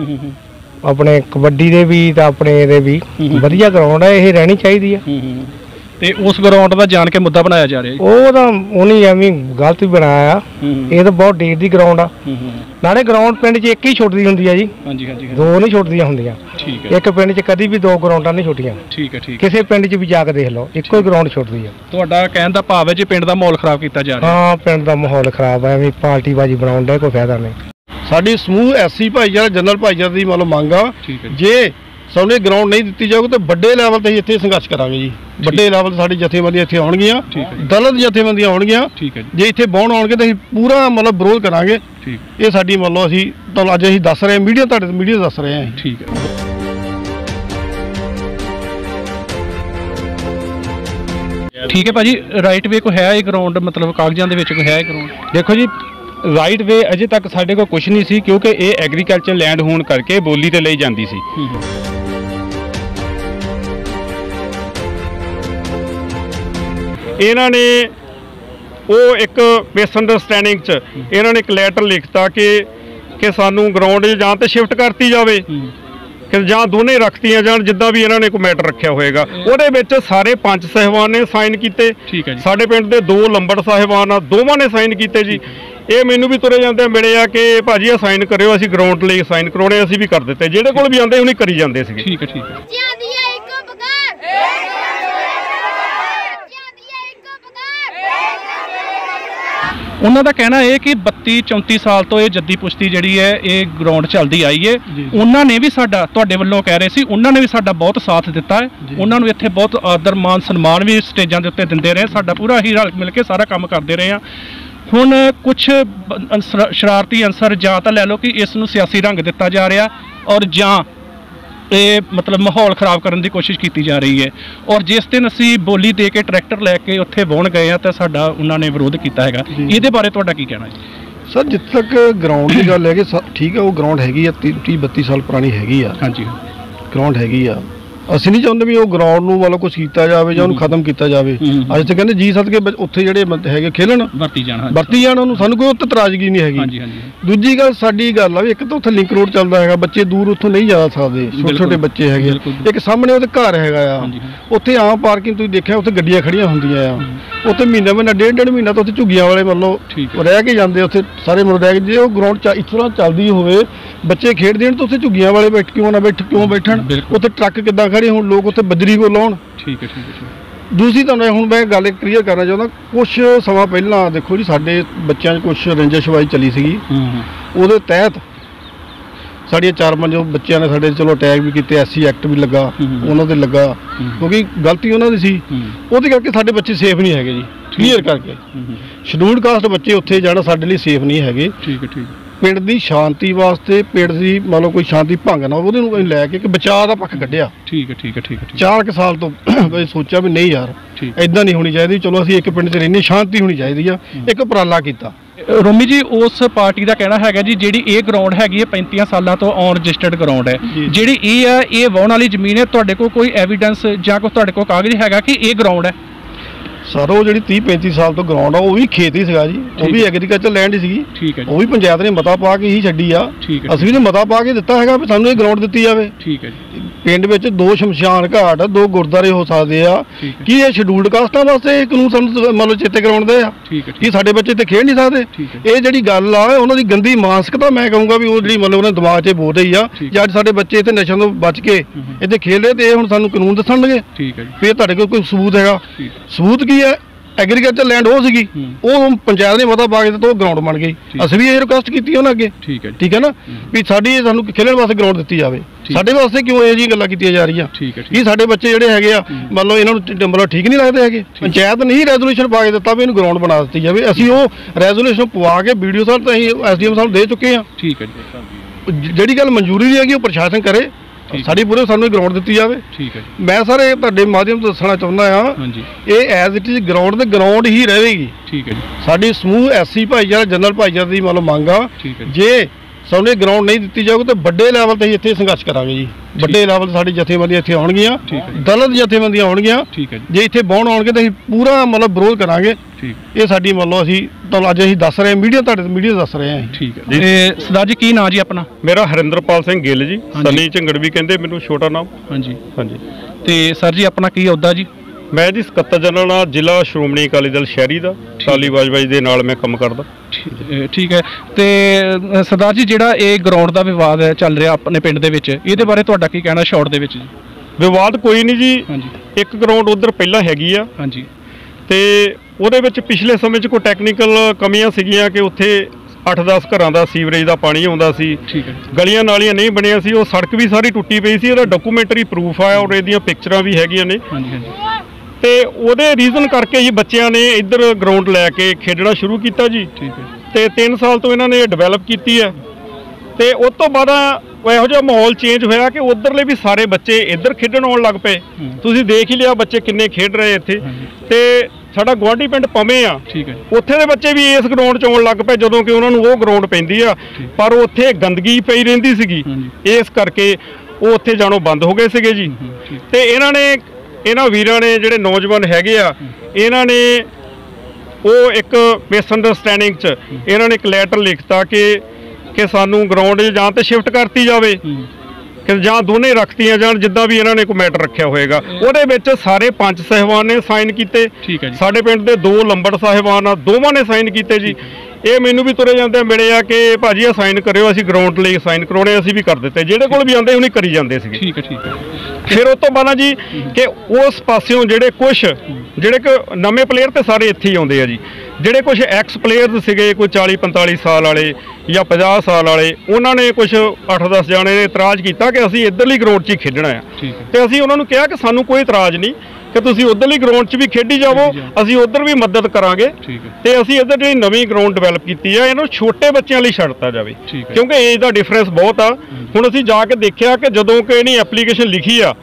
ਆਪਣੇ ਕਬੱਡੀ ਦੇ ਵੀ ਤਾਂ ਆਪਣੇ ਇਹਦੇ ਵੀ। ਵਧੀਆ ਗਰਾਊਂਡ ਆ, ਇਹ ਰਹਿਣੀ ਚਾਹੀਦੀ ਆ। ਤੇ ਉਸ ਗਰਾਊਂਡ ਦਾ ਜਾਣ ਕੇ ਮੁੱਦਾ ਬਣਾਇਆ ਜਾ ਰਿਹਾ ਜੀ? ਉਹ ਤਾਂ ਉਹਨੇ ਐਵੇਂ ਗਲਤ ਹੀ ਬਣਾਇਆ, ਇਹ ਤਾਂ ਬਹੁਤ ਦੇਰ ਦੀ ਗਰਾਊਂਡ ਆ। ਨਾਲੇ ਗਰਾਊਂਡ ਪਿੰਡ 'ਚ ਇੱਕ ਹੀ ਛੁੱਟਦੀ ਹੁੰਦੀ ਆ ਜੀ। ਹਾਂਜੀ ਹਾਂਜੀ। ਦੋ ਨਹੀਂ ਛੁੱਟਦੀਆਂ ਹੁੰਦੀਆਂ। ਠੀਕ ਹੈ। ਇੱਕ ਪਿੰਡ 'ਚ ਕਦੀ ਵੀ ਦੋ ਗਰਾਊਂਡਾਂ ਨਹੀਂ ਛੁੱਟੀਆਂ। ਠੀਕ ਹੈ ਠੀਕ। ਕਿਸੇ ਪਿੰਡ 'ਚ ਵੀ ਜਾ ਕੇ ਦੇਖ ਲਓ, ਇੱਕੋ ਹੀ ਗਰਾਊਂਡ ਛੁੱਟਦੀ ਆ। ਤੁਹਾਡਾ ਕਹਿਣ ਦਾ ਭਾਵ ਹੈ ਜੀ ਪਿੰਡ ਦਾ ਮਾਹੌਲ ਖਰਾਬ ਕੀਤਾ ਜਾ ਰਿਹਾ? ਹਾਂ, ਪਿੰਡ ਦਾ ਮਾਹੌਲ ਖਰਾਬ ਆ, ਐਵੇਂ ਪਾਰਟੀਬਾਜ਼ੀ ਬਣਾਉਣ ਦਾ ਕੋਈ ਫਾਇਦਾ ਨਹੀਂ। ਸਾਡੀ ਸਮੂਹ ਐਸਸੀ ਭਾਈਚਾਰਾ ਜਨਰਲ ਭਾਈਚਾਰੇ ਦੀ ਮਤਲਬ ਮੰਗ ਆ, ਜੇ ਸਾਨੂੰ ਗਰਾਊਂਡ ਨਹੀਂ ਦਿੱਤੀ ਜਾਊਗੀ ਤਾਂ ਵੱਡੇ ਲੈਵਲ ਤੇ ਅਸੀਂ ਇੱਥੇ ਸੰਘਰਸ਼ ਕਰਾਂਗੇ ਜੀ। ਵੱਡੇ ਲੈਵਲ ਤੇ ਸਾਡੀ ਜਥੇਬੰਦੀਆਂ ਇੱਥੇ ਆਉਣਗੀਆਂ, ਦਲਿਤ ਜਥੇਬੰਦੀਆਂ ਆਉਣਗੀਆਂ। ਜੇ ਇੱਥੇ ਬਹਿਣ ਆਉਣਗੇ ਤਾਂ ਅਸੀਂ ਪੂਰਾ ਮਤਲਬ ਵਿਰੋਧ ਕਰਾਂਗੇ। ਇਹ ਸਾਡੀ ਮਤਲਬ ਅਸੀਂ ਤੁਹਾਨੂੰ ਅੱਜ ਅਸੀਂ ਦੱਸ ਰਹੇ ਹਾਂ, ਮੀਡੀਆ ਤੁਹਾਡੇ ਮੀਡੀਆ ਦੱਸ ਰਹੇ ਹਾਂ। ਠੀਕ ਹੈ। ਠੀਕ ਹੈ ਭਾਜੀ, ਰਾਈਟ ਵੇ ਕੋ ਹੈ ਇਹ ਗਰਾਊਂਡ, ਮਤਲਬ ਕਾਗਜ਼ਾਂ ਦੇ ਵਿੱਚ ਕੋਈ ਹੈ ਇਹ ਗਰਾਊਂਡ? ਦੇਖੋ ਜੀ, ਰਾਈਟ ਵੇ ਅਜੇ ਤੱਕ ਸਾਡੇ ਕੋਲ ਕੁਝ ਨਹੀਂ ਸੀ, ਕਿਉਂਕਿ ਇਹ ਐਗਰੀਕਲਚਰ ਲੈਂਡ ਹੋਣ ਕਰਕੇ ਬੋਲੀ ਤੇ ਲਈ ਜਾਂਦੀ ਸੀ। ਇਹਨਾਂ ਨੇ ਉਹ ਇੱਕ ਮਿਸਅੰਡਰਸਟੈਂਡਿੰਗ 'ਚ ਇਹਨਾਂ ਨੇ ਇੱਕ ਲੈਟਰ ਲਿਖਤਾ ਕਿ ਕਿ ਸਾਨੂੰ ਗਰਾਊਂਡ ਜਾਂ ਤੇ ਸ਼ਿਫਟ ਕਰਤੀ ਜਾਵੇ ਕਿ ਜਾਂ ਦੋਨੇ ਰੱਖਤੀਆਂ ਜਾਣ, ਜਿੱਦਾਂ ਵੀ ਇਹਨਾਂ ਨੇ ਕੋਈ ਮੈਟਰ ਰੱਖਿਆ ਹੋਏਗਾ। ਉਹਦੇ ਵਿੱਚ ਸਾਰੇ ਪੰਚ ਸਾਹਿਬਾਨ ਨੇ ਸਾਈਨ ਕੀਤੇ, ਸਾਡੇ ਪਿੰਡ ਦੇ 2 ਲੰਬੜ ਸਾਹਿਬਾਨ ਆ, ਦੋਵਾਂ ਨੇ ਸਾਈਨ ਕੀਤੇ ਜੀ। ਇਹ ਮੈਨੂੰ ਵੀ ਤੁਰੇ ਜਾਂਦੇ ਮਿਲੇ ਆ ਕਿ ਭਾਜੀ ਆ ਸਾਈਨ ਕਰਿਓ, ਅਸੀਂ ਗਰਾਊਂਡ ਲਈ ਸਾਈਨ ਕਰਾਉਣੇ, ਅਸੀਂ ਵੀ ਕਰ ਦਿੱਤੇ। ਜਿਹੜੇ ਕੋਲ ਵੀ ਆਉਂਦੇ ਉਹਨੇ ਕਰੀ ਜਾਂਦੇ ਸੀਗੇ। ਠੀਕ ਹੈ, ਠੀਕ ਹੈ। ਉਹਨਾਂ ਦਾ ਕਹਿਣਾ ਹੈ ਕਿ 32-34 ਸਾਲ ਤੋਂ ਇਹ ਜੱਦੀ ਪੁਸ਼ਤੀ ਜਿਹੜੀ ਹੈ ਇਹ ਗਰਾਊਂਡ ਚੱਲਦੀ ਆਈ ਹੈ। ਉਹਨਾਂ ਨੇ ਵੀ ਸਾਡਾ, ਤੁਹਾਡੇ ਵੱਲੋਂ ਕਹਿ ਰਹੇ ਸੀ, ਉਹਨਾਂ ਨੇ ਵੀ ਸਾਡਾ ਬਹੁਤ ਸਾਥ ਦਿੱਤਾ ਹੈ। ਉਹਨਾਂ ਨੂੰ ਇੱਥੇ ਬਹੁਤ ਆਦਰ ਮਾਨ ਸਨਮਾਨ ਵੀ ਸਟੇਜਾਂ ਦੇ ਉੱਤੇ ਦਿੰਦੇ ਰਹੇ। ਸਾਡਾ ਪੂਰਾ ਹੀ ਰਲ ਮਿਲ ਕੇ ਸਾਰਾ ਕੰਮ ਕਰਦੇ ਰਹੇ ਆ। ਹੁਣ ਕੁਝ ਸ਼ਰਾਰਤੀ ਅੰਸਰ ਜਾਂ ਤਾਂ ਲੈ ਲਓ ਕਿ ਇਸ ਨੂੰ ਸਿਆਸੀ ਰੰਗ ਦਿੱਤਾ ਜਾ ਰਿਹਾ, ਔਰ ਜਾਂ ਇਹ ਮਤਲਬ ਮਾਹੌਲ ਖਰਾਬ ਕਰਨ ਦੀ ਕੋਸ਼ਿਸ਼ ਕੀਤੀ ਜਾ ਰਹੀ ਹੈ। ਔਰ ਜਿਸ ਦਿਨ ਅਸੀਂ ਬੋਲੀ ਦੇ ਕੇ ਟਰੈਕਟਰ ਲੈ ਕੇ ਉੱਥੇ ਵਾਹੁਣ ਗਏ ਆ ਤਾਂ ਸਾਡਾ ਉਹਨਾਂ ਨੇ ਵਿਰੋਧ ਕੀਤਾ ਹੈਗਾ। ਇਹਦੇ ਬਾਰੇ ਤੁਹਾਡਾ ਕੀ ਕਹਿਣਾ ਜੀ? ਸਰ, ਜਿੱਥੇ ਤੱਕ ਗਰਾਊਂਡ ਦੀ ਗੱਲ ਹੈ ਕਿ ਠੀਕ ਹੈ, ਉਹ ਗਰਾਊਂਡ ਹੈਗੀ ਆ, 30-32 ਸਾਲ ਪੁਰਾਣੀ ਹੈਗੀ ਆ। ਹਾਂਜੀ, ਗਰਾਊਂਡ ਹੈਗੀ ਆ। ਅਸੀਂ ਨਹੀਂ ਚਾਹੁੰਦੇ ਵੀ ਉਹ ਗਰਾਊਂਡ ਨੂੰ ਵੱਲੋਂ ਕੁਝ ਕੀਤਾ ਜਾਵੇ ਜਾਂ ਉਹਨੂੰ ਖਤਮ ਕੀਤਾ ਜਾਵੇ। ਅੱਜ ਤੇ ਕਹਿੰਦੇ ਜੀ ਸਦਕੇ ਉੱਥੇ ਜਿਹੜੇ ਹੈਗੇ ਖੇਲਣ ਵਰਤੀ ਜਾਣ ਉਹਨੂੰ, ਸਾਨੂੰ ਕੋਈ ਉੱਤੇ ਇਤਰਾਜ਼ਗੀ ਨਹੀਂ ਹੈਗੀ। ਦੂਜੀ ਗੱਲ ਸਾਡੀ ਗੱਲ ਆ ਵੀ ਇੱਕ ਤਾਂ ਉੱਥੇ ਲਿੰਕ ਰੋਡ ਚੱਲਦਾ ਹੈਗਾ, ਬੱਚੇ ਦੂਰ ਉੱਥੋਂ ਨਹੀਂ ਜਾ ਸਕਦੇ, ਛੋਟੇ ਬੱਚੇ ਹੈਗੇ। ਇੱਕ ਸਾਹਮਣੇ ਉਹਦੇ ਘਰ ਹੈਗਾ ਆ, ਉੱਥੇ ਆਮ ਪਾਰਕਿੰਗ ਤੁਸੀਂ ਦੇਖਿਆ, ਉੱਥੇ ਗੱਡੀਆਂ ਖੜੀਆਂ ਹੁੰਦੀਆਂ ਆ। ਉੱਥੇ ਮਹੀਨਾ ਡੇਢ ਮਹੀਨਾ ਤਾਂ ਉੱਥੇ ਝੁੱਗੀਆਂ ਵਾਲੇ ਮਤਲਬ ਰਹਿ ਕੇ ਜਾਂਦੇ, ਉੱਥੇ ਸਾਰੇ ਮਤਲਬ ਰਹਿ ਕੇ। ਜੇ ਉਹ ਗਰਾਊਂਡ ਇਸ ਤਰ੍ਹਾਂ ਚੱਲਦੀ ਹੋਵੇ, ਬੱਚੇ ਖੇਡਦੇ ਹਨ ਤਾਂ ਉੱਥੇ ਝੁੱਗੀਆਂ ਵਾਲੇ ਕਿਉਂ ਬੈਠਣ? ਉੱਥੇ ਟਰੱਕ ਕਿੱਦਾਂ ਖੜੇ? ਹੁਣ ਲੋਕ ਉੱਥੇ ਬਜਰੀ ਕੋ ਲਾਉਣ। ਠੀਕ ਹੈ, ਠੀਕ ਹੈ। ਦੂਸਰੀ ਤੁਹਾਨੂੰ ਹੁਣ ਮੈਂ ਗੱਲ ਕਲੀਅਰ ਕਰਨਾ ਚਾਹੁੰਦਾ, ਕੁਛ ਸਮਾਂ ਪਹਿਲਾਂ ਦੇਖੋ ਜੀ ਸਾਡੇ ਬੱਚਿਆਂ 'ਚ ਕੁਛ ਰੰਜਿਸ਼ਬਾਜ਼ੀ ਚੱਲੀ ਸੀਗੀ। ਉਹਦੇ ਤਹਿਤ ਸਾਡੀਆਂ 4-5 ਬੱਚਿਆਂ ਨੇ ਸਾਡੇ ਚਲੋ ਅਟੈਕ ਵੀ ਕੀਤੇ, SC ਐਕਟ ਵੀ ਲੱਗਾ ਉਹਨਾਂ ਦੇ ਲੱਗਾ, ਕਿਉਂਕਿ ਗਲਤੀ ਉਹਨਾਂ ਦੀ ਸੀ। ਉਹਦੇ ਕਰਕੇ ਸਾਡੇ ਬੱਚੇ ਸੇਫ ਨਹੀਂ ਹੈਗੇ ਜੀ, ਕਲੀਅਰ ਕਰਕੇ। ਸ਼ਡਿਊਲਡ ਕਾਸਟ ਬੱਚੇ ਉੱਥੇ ਜਾਣਾ ਸਾਡੇ ਲਈ ਸੇਫ ਨਹੀਂ ਹੈਗੇ। ਠੀਕ ਹੈ, ਠੀਕ ਹੈ। ਪਿੰਡ ਦੀ ਸ਼ਾਂਤੀ ਵਾਸਤੇ, ਪਿੰਡ ਦੀ ਮੰਨ ਲਓ ਕੋਈ ਸ਼ਾਂਤੀ ਭੰਗ ਨਾ ਉਹਦੇ ਨੂੰ ਲੈ ਕੇ ਇੱਕ ਬਚਾਅ ਦਾ ਪੱਖ ਕੱਢਿਆ। ਠੀਕ ਹੈ, ਠੀਕ ਹੈ, ਠੀਕ ਹੈ। 4 ਸਾਲ ਤੋਂ ਸੋਚਿਆ ਵੀ ਨਹੀਂ ਯਾਰ ਇਦਾਂ ਨਹੀਂ ਹੋਣੀ ਚਾਹੀਦੀ, ਚਲੋ ਅਸੀਂ ਇੱਕ ਪਿੰਡ 'ਚ ਰਹਿੰਦੇ, ਸ਼ਾਂਤੀ ਹੋਣੀ ਚਾਹੀਦੀ ਆ, ਇੱਕ ਉਪਰਾਲਾ ਕੀਤਾ। ਰੋਮੀ ਜੀ, ਉਸ ਪਾਰਟੀ ਦਾ ਕਹਿਣਾ ਹੈਗਾ ਜੀ ਜਿਹੜੀ ਇਹ ਗਰਾਊਂਡ ਹੈਗੀ ਹੈ 35 ਸਾਲਾਂ ਤੋਂ ਔਨ ਰਜਿਸਟਰਡ ਗਰਾਊਂਡ ਹੈ, ਜਿਹੜੀ ਇਹ ਆ ਇਹ ਵਾਹੁਣ ਵਾਲੀ ਜ਼ਮੀਨ ਹੈ, ਤੁਹਾਡੇ ਕੋਲ ਕੋਈ ਐਵੀਡੈਂਸ ਜਾਂ ਕੋਈ ਤੁਹਾਡੇ ਕੋਲ ਕਾਗਜ਼ ਹੈਗਾ ਕਿ ਇਹ ਗਰਾਊਂਡ ਹੈ? ਸਰ, ਉਹ ਜਿਹੜੀ 30-35 ਸਾਲ ਤੋਂ ਗਰਾਊਂਡ ਆ ਉਹ ਵੀ ਖੇਤ ਹੀ ਸੀਗਾ ਜੀ, ਉਹ ਵੀ ਐਗਰੀਕਲਚਰ ਲੈਂਡ ਹੀ ਸੀਗੀ। ਠੀਕ ਹੈ। ਉਹ ਵੀ ਪੰਚਾਇਤ ਨੇ ਮਤਾ ਪਾ ਕੇ ਹੀ ਛੱਡੀ ਆ। ਅਸੀਂ ਵੀ ਮਤਾ ਪਾ ਕੇ ਦਿੱਤਾ ਹੈਗਾ ਵੀ ਸਾਨੂੰ ਇਹ ਗਰਾਊਂਡ ਦਿੱਤੀ ਜਾਵੇ। ਠੀਕ ਹੈ ਜੀ। ਪਿੰਡ ਵਿੱਚ 2 ਸ਼ਮਸ਼ਾਨ ਘਾਟ, 2 ਗੁਰਦੁਆਰੇ ਹੋ ਸਕਦੇ ਆ। ਕੀ ਇਹ ਸ਼ਡਿਊਲਡ ਕਾਸਟਾਂ ਵਾਸਤੇ ਇਹ ਕਾਨੂੰਨ ਸਾਨੂੰ ਮੰਨ ਲਓ ਚੇਤੇ ਕਰਾਉਣਦੇ ਆ? ਕੀ ਸਾਡੇ ਬੱਚੇ ਇੱਥੇ ਖੇਡ ਨਹੀਂ ਸਕਦੇ? ਇਹ ਜਿਹੜੀ ਗੱਲ ਆ ਉਹਨਾਂ ਦੀ ਗੰਦੀ ਮਾਨਸਿਕਤਾ, ਮੈਂ ਕਹੂੰਗਾ ਵੀ ਉਹ ਜਿਹੜੀ ਮੰਨ ਲਓ ਉਹਨਾਂ ਦਿਮਾਗ 'ਚ ਬੋਲ ਰਹੀ ਆ ਕਿ ਅੱਜ ਸਾਡੇ ਬੱਚੇ ਇੱਥੇ ਨਸ਼ਿਆਂ ਤੋਂ ਬਚ ਕੇ ਇੱਥੇ ਖੇਡਦੇ ਤੇ ਇਹ ਹੁਣ ਸਾਨੂੰ ਕਾਨੂੰਨ ਦੱਸਣਗੇ। ਠੀਕ ਹੈ ਜੀ। ਫਿਰ ਤੁਹਾਡੇ ਕੋਲ ਕੋਈ ਸਬੂਤ ਹੈਗਾ? ਸਬੂਤ ਕੀ ਹੈ? ਐਗਰੀਕਲਚਰ ਲੈਂਡ ਉਹ ਸੀਗੀ, ਉਹ ਪੰਚਾਇਤ ਨੇ ਮਤਾ ਪਾ ਕੇ ਦਿੱਤਾ, ਉਹ ਗਰਾਊਂਡ ਬਣ ਗਈ। ਅਸੀਂ ਵੀ ਇਹ ਰਿਕੁਐਸਟ ਕੀਤੀ ਉਹਨਾਂ ਅੱਗੇ। ਠੀਕ ਹੈ ਨਾ, ਵੀ ਸਾਨੂੰ ਖੇਡਣ ਵਾਸਤੇ ਗਰਾਊਂਡ ਦਿੱਤੀ ਜਾਵੇ। ਸਾਡੇ ਵਾਸਤੇ ਕਿਉਂ ਇਹ ਜੀ ਗੱਲਾਂ ਕੀਤੀਆਂ ਜਾ ਰਹੀਆਂ? ਕੀ ਸਾਡੇ ਬੱਚੇ ਜਿਹੜੇ ਹੈਗੇ ਆ ਮੰਨ ਲਓ ਇਹਨਾਂ ਨੂੰ ਮਤਲਬ ਠੀਕ ਨਹੀਂ ਲੱਗਦੇ ਹੈਗੇ? ਪੰਚਾਇਤ ਨੇ ਹੀ ਰੈਜ਼ੋਲੂਸ਼ਨ ਪਾ ਕੇ ਦਿੱਤਾ ਵੀ ਇਹਨੂੰ ਗਰਾਊਂਡ ਬਣਾ ਦਿੱਤੀ ਜਾਵੇ। ਅਸੀਂ ਉਹ ਰੈਜ਼ੋਲੂਸ਼ਨ ਪਵਾ ਕੇ ਵੀਡੀਓ ਸਾਹਿਬ ਤਾਂ ਅਸੀਂ SDM ਸਾਹਿਬ ਦੇ ਚੁੱਕੇ ਹਾਂ। ਠੀਕ ਹੈ ਜੀ। ਜਿਹੜੀ ਗੱਲ ਮਨਜ਼ੂਰੀ ਦੀ ਹੈਗੀ ਉਹ ਪ੍ਰਸ਼ਾਸਨ ਕਰੇ, ਸਾਡੀ ਪੂਰੇ ਸਾਨੂੰ ਗਰਾਊਂਡ ਦਿੱਤੀ ਜਾਵੇ। ਠੀਕ ਹੈ। ਮੈਂ ਸਰ ਇਹ ਤੁਹਾਡੇ ਮਾਧਿਅਮ ਤੋਂ ਦੱਸਣਾ ਚਾਹੁੰਦਾ ਆ, ਇਹ ਐਜ਼ ਇਟ ਇਜ਼ ਗਰਾਊਂਡ ਤੇ ਗਰਾਊਂਡ ਹੀ ਰਹੇਗੀ। ਠੀਕ ਹੈ ਜੀ। ਸਾਡੀ ਸਮੂਹ SC ਭਾਈਚਾਰਾ, ਜਨਰਲ ਭਾਈਚਾਰਾ ਦੀ ਮਤਲਬ ਮੰਗ ਆ, ਜੇ ਸਾਨੂੰ ਇਹ ਗਰਾਊਂਡ ਨਹੀਂ ਦਿੱਤੀ ਜਾਊਗੀ ਤਾਂ ਵੱਡੇ ਲੈਵਲ ਤੇ ਇੱਥੇ ਸੰਘਰਸ਼ ਕਰਾਂਗੇ ਜੀ। ਵੱਡੇ ਲੈਵਲ ਤੇ ਸਾਡੀ ਜਥੇਬੰਦੀਆਂ ਇੱਥੇ ਆਉਣਗੀਆਂ, ਦਲਿਤ ਜਥੇਬੰਦੀਆਂ ਆਉਣਗੀਆਂ। ਜੇ ਇੱਥੇ ਬੌਣ ਆਉਣਗੇ ਤਾਂ ਅਸੀਂ ਪੂਰਾ ਮਤਲਬ ਵਿਰੋਧ ਕਰਾਂਗੇ। ਇਹ ਸਾਡੀ ਮੰਨ ਲਓ ਅਸੀਂ ਤੁਹਾਨੂੰ ਅੱਜ ਅਸੀਂ ਦੱਸ ਰਹੇ ਹਾਂ, ਮੀਡੀਆ ਤੁਹਾਡੇ ਮੀਡੀਆ ਦੱਸ ਰਹੇ ਹਾਂ। ਠੀਕ ਹੈ ਜੀ। ਸਰਦਾਰ ਜੀ ਕੀ ਨਾਂ ਜੀ ਆਪਣਾ? ਮੇਰਾ ਹਰਿੰਦਰਪਾਲ ਸਿੰਘ ਗਿੱਲ ਜੀ, ਸਨੀ ਝੰਗੜ ਵੀ ਕਹਿੰਦੇ ਮੈਨੂੰ, ਛੋਟਾ ਨਾਮ। ਹਾਂਜੀ ਹਾਂਜੀ। ਤੇ ਸਰ ਜੀ ਆਪਣਾ ਕੀ ਅਹੁਦਾ ਜੀ? ਮੈਂ ਜੀ ਸਕੱਤਰ ਜਨਰਲ ਆ ਜ਼ਿਲ੍ਹਾ ਸ਼੍ਰੋਮਣੀ ਅਕਾਲੀ ਦਲ ਸ਼ਹਿਰੀ ਦਾ, ਟਾਲੀ ਬਾਜਵਾਈ ਦੇ ਨਾਲ ਮੈਂ ਕੰਮ ਕਰਦਾ। ਠੀਕ ਹੈ। ਤੇ ਸਰਦਾਰ ਜੀ ਜਿਹੜਾ ਇਹ ਗਰਾਊਂਡ ਦਾ ਵਿਵਾਦ ਚੱਲ ਰਿਹਾ ਆਪਣੇ ਪਿੰਡ ਦੇ ਵਿੱਚ, ਇਹਦੇ ਬਾਰੇ ਤੁਹਾਡਾ ਕੀ ਕਹਿਣਾ ਸ਼ਾਰਟ ਦੇ ਵਿੱਚ ਜੀ? ਵਿਵਾਦ ਕੋਈ ਨਹੀਂ ਜੀ। ਇੱਕ ਗਰਾਊਂਡ ਉਧਰ ਪਹਿਲਾਂ ਹੈਗੀ ਆ। ਹਾਂਜੀ। ਤੇ ਉਹਦੇ ਵਿੱਚ ਪਿਛਲੇ ਸਮੇਂ 'ਚ ਕੋਈ ਟੈਕਨੀਕਲ ਕਮੀਆਂ ਸੀਗੀਆਂ ਕਿ ਉੱਥੇ 8-10 ਘਰਾਂ ਦਾ ਸੀਵਰੇਜ ਦਾ ਪਾਣੀ ਆਉਂਦਾ ਸੀ। ਠੀਕ ਹੈ। ਗਲੀਆਂ ਨਾਲੀਆਂ ਨਹੀਂ ਬਣੀਆਂ ਸੀ, ਉਹ ਸੜਕ ਵੀ ਸਾਰੀ ਟੁੱਟੀ ਪਈ ਸੀ। ਇਹਦਾ ਡਾਕੂਮੈਂਟਰੀ ਪ੍ਰੂਫ ਆਇਆ ਔਰ ਇਹਦੀਆਂ ਪਿਕਚਰਾਂ ਵੀ ਹੈਗੀਆਂ ਨੇ। ਹਾਂਜੀ ਹਾਂਜੀ। ਤੇ ਉਹਦੇ ਰੀਜ਼ਨ ਕਰਕੇ ਹੀ ਬੱਚਿਆਂ ਨੇ ਇੱਧਰ ਗਰਾਊਂਡ ਲੈ ਕੇ ਖੇਡਣਾ ਸ਼ੁਰੂ ਕੀਤਾ ਜੀ। ਠੀਕ ਹੈ। ਤੇ 3 ਸਾਲ ਤੋਂ ਇਹਨਾਂ ਨੇ ਡਿਵੈਲਪ ਕੀਤੀ ਹੈ। ਤੇ ਉਸ ਤੋਂ ਬਾਅਦ ਇਹੋ ਜਿਹਾ ਮਾਹੌਲ ਚੇਂਜ ਹੋਇਆ ਕਿ ਉਧਰਲੇ ਵੀ ਸਾਰੇ ਬੱਚੇ ਇੱਧਰ ਖੇਡਣ ਆਉਣ ਲੱਗ ਪਏ। ਤੁਸੀਂ ਦੇਖ ਹੀ ਲਿਆ ਬੱਚੇ ਕਿੰਨੇ ਖੇਡ ਰਹੇ ਇੱਥੇ। ਤੇ ਸਾਡਾ ਗੁਆਂਢੀ ਪਿੰਡ ਪਵੇਂ ਆ, ਠੀਕ ਹੈ, ਉੱਥੇ ਦੇ ਬੱਚੇ ਵੀ ਇਸ ਗਰਾਊਂਡ 'ਚ ਆਉਣ ਲੱਗ ਪਏ ਜਦੋਂ ਕਿ ਉਹਨਾਂ ਨੂੰ ਉਹ ਗਰਾਊਂਡ ਪੈਂਦੀ ਆ, ਪਰ ਉੱਥੇ ਗੰਦਗੀ ਪਈ ਰਹਿੰਦੀ ਸੀਗੀ, ਇਸ ਕਰਕੇ ਉਹ ਉੱਥੇ ਜਾਣੋਂ ਬੰਦ ਹੋ ਗਏ ਸੀਗੇ ਜੀ। ਤੇ ਇਹਨਾਂ ਵੀਰਾਂ ਨੇ ਜਿਹੜੇ ਨੌਜਵਾਨ ਹੈਗੇ ਆ, ਇਹਨਾਂ ਨੇ ਉਹ ਇੱਕ ਮਿਸਅੰਡਰਸਟੈਂਡਿੰਗ 'ਚ ਇਹਨਾਂ ਨੇ ਇੱਕ ਲੈਟਰ ਲਿਖਤਾ ਕਿ ਕਿ ਸਾਨੂੰ ਗਰਾਊਂਡ 'ਚ ਜਾਂ ਤੇ ਸ਼ਿਫਟ ਕਰਤੀ ਜਾਵੇ ਕਿ ਜਾਂ ਦੋਨੇ ਰੱਖਤੀਆਂ ਜਾਣ, ਜਿੱਦਾਂ ਵੀ ਇਹਨਾਂ ਨੇ ਕੋਈ ਮੈਟਰ ਰੱਖਿਆ ਹੋਏਗਾ। ਉਹਦੇ ਵਿੱਚ ਸਾਰੇ ਪੰਚ ਸਾਹਿਬਾਨ ਨੇ ਸਾਈਨ ਕੀਤੇ, ਸਾਡੇ ਪਿੰਡ ਦੇ 2 ਲੰਬੜ ਸਾਹਿਬਾਨ ਆ, ਦੋਵਾਂ ਨੇ ਸਾਈਨ ਕੀਤੇ ਜੀ। ਇਹ ਮੈਨੂੰ ਵੀ ਤੁਰੇ ਜਾਂਦੇ ਮਿਲੇ ਆ ਕਿ ਭਾਜੀ ਆ ਸਾਈਨ ਕਰਿਓ, ਅਸੀਂ ਗਰਾਊਂਡ ਲਈ ਸਾਈਨ ਕਰਾਉਣੇ, ਅਸੀਂ ਵੀ ਕਰ ਦਿੱਤੇ। ਜਿਹੜੇ ਕੋਲ ਵੀ ਆਉਂਦੇ ਉਹਨੇ ਕਰੀ ਜਾਂਦੇ ਸੀਗੇ। ਠੀਕ ਹੈ। ਫਿਰ ਉਸ ਤੋਂ ਬਾਅਦ ਜੀ ਕਿ ਉਸ ਪਾਸਿਓਂ ਜਿਹੜੇ ਕੁਛ ਜਿਹੜੇ ਕਿ ਨਵੇਂ ਪਲੇਅਰ ਤੇ ਸਾਰੇ ਇੱਥੇ ਹੀ ਆਉਂਦੇ ਆ ਜੀ, ਜਿਹੜੇ ਕੁਛ ਐਕਸ ਪਲੇਅਰਸ ਸੀਗੇ, ਕੋਈ 40-45 ਸਾਲ ਵਾਲੇ ਜਾਂ 50 ਸਾਲ ਵਾਲੇ, ਉਹਨਾਂ ਨੇ ਕੁਛ 8-10 ਜਾਣੇ ਨੇ ਇਤਰਾਜ਼ ਕੀਤਾ ਕਿ ਅਸੀਂ ਇੱਧਰਲੀ ਗਰਾਊਂਡ 'ਚ ਹੀ ਖੇਡਣਾ ਆ। ਤੇ ਅਸੀਂ ਉਹਨਾਂ ਨੂੰ ਕਿਹਾ ਕਿ ਸਾਨੂੰ ਕੋਈ ਇਤਰਾਜ਼ ਨਹੀਂ ਕਿ ਤੁਸੀਂ ਉੱਧਰਲੀ ਗਰਾਊਂਡ 'ਚ ਵੀ ਖੇਡੀ ਜਾਵੋ, ਅਸੀਂ ਉੱਧਰ ਵੀ ਮਦਦ ਕਰਾਂਗੇ। ਤੇ ਅਸੀਂ ਇੱਧਰ ਜਿਹੜੀ ਨਵੀਂ ਗਰਾਊਂਡ ਡਿਵੈਲਪ ਕੀਤੀ ਆ, ਇਹਨੂੰ ਛੋਟੇ ਬੱਚਿਆਂ ਲਈ ਛੱਡਤਾ ਜਾਵੇ ਕਿਉਂਕਿ ਏਜ ਦਾ ਡਿਫਰੈਂਸ ਬਹੁਤ ਆ। ਹੁਣ ਅਸੀਂ ਜਾ ਕੇ ਦੇਖਿਆ ਕਿ ਜਦੋਂ ਕਿ ਇਹਨੇ ਐਪਲੀਕੇਸ਼ਨ ਲਿਖੀ ਆ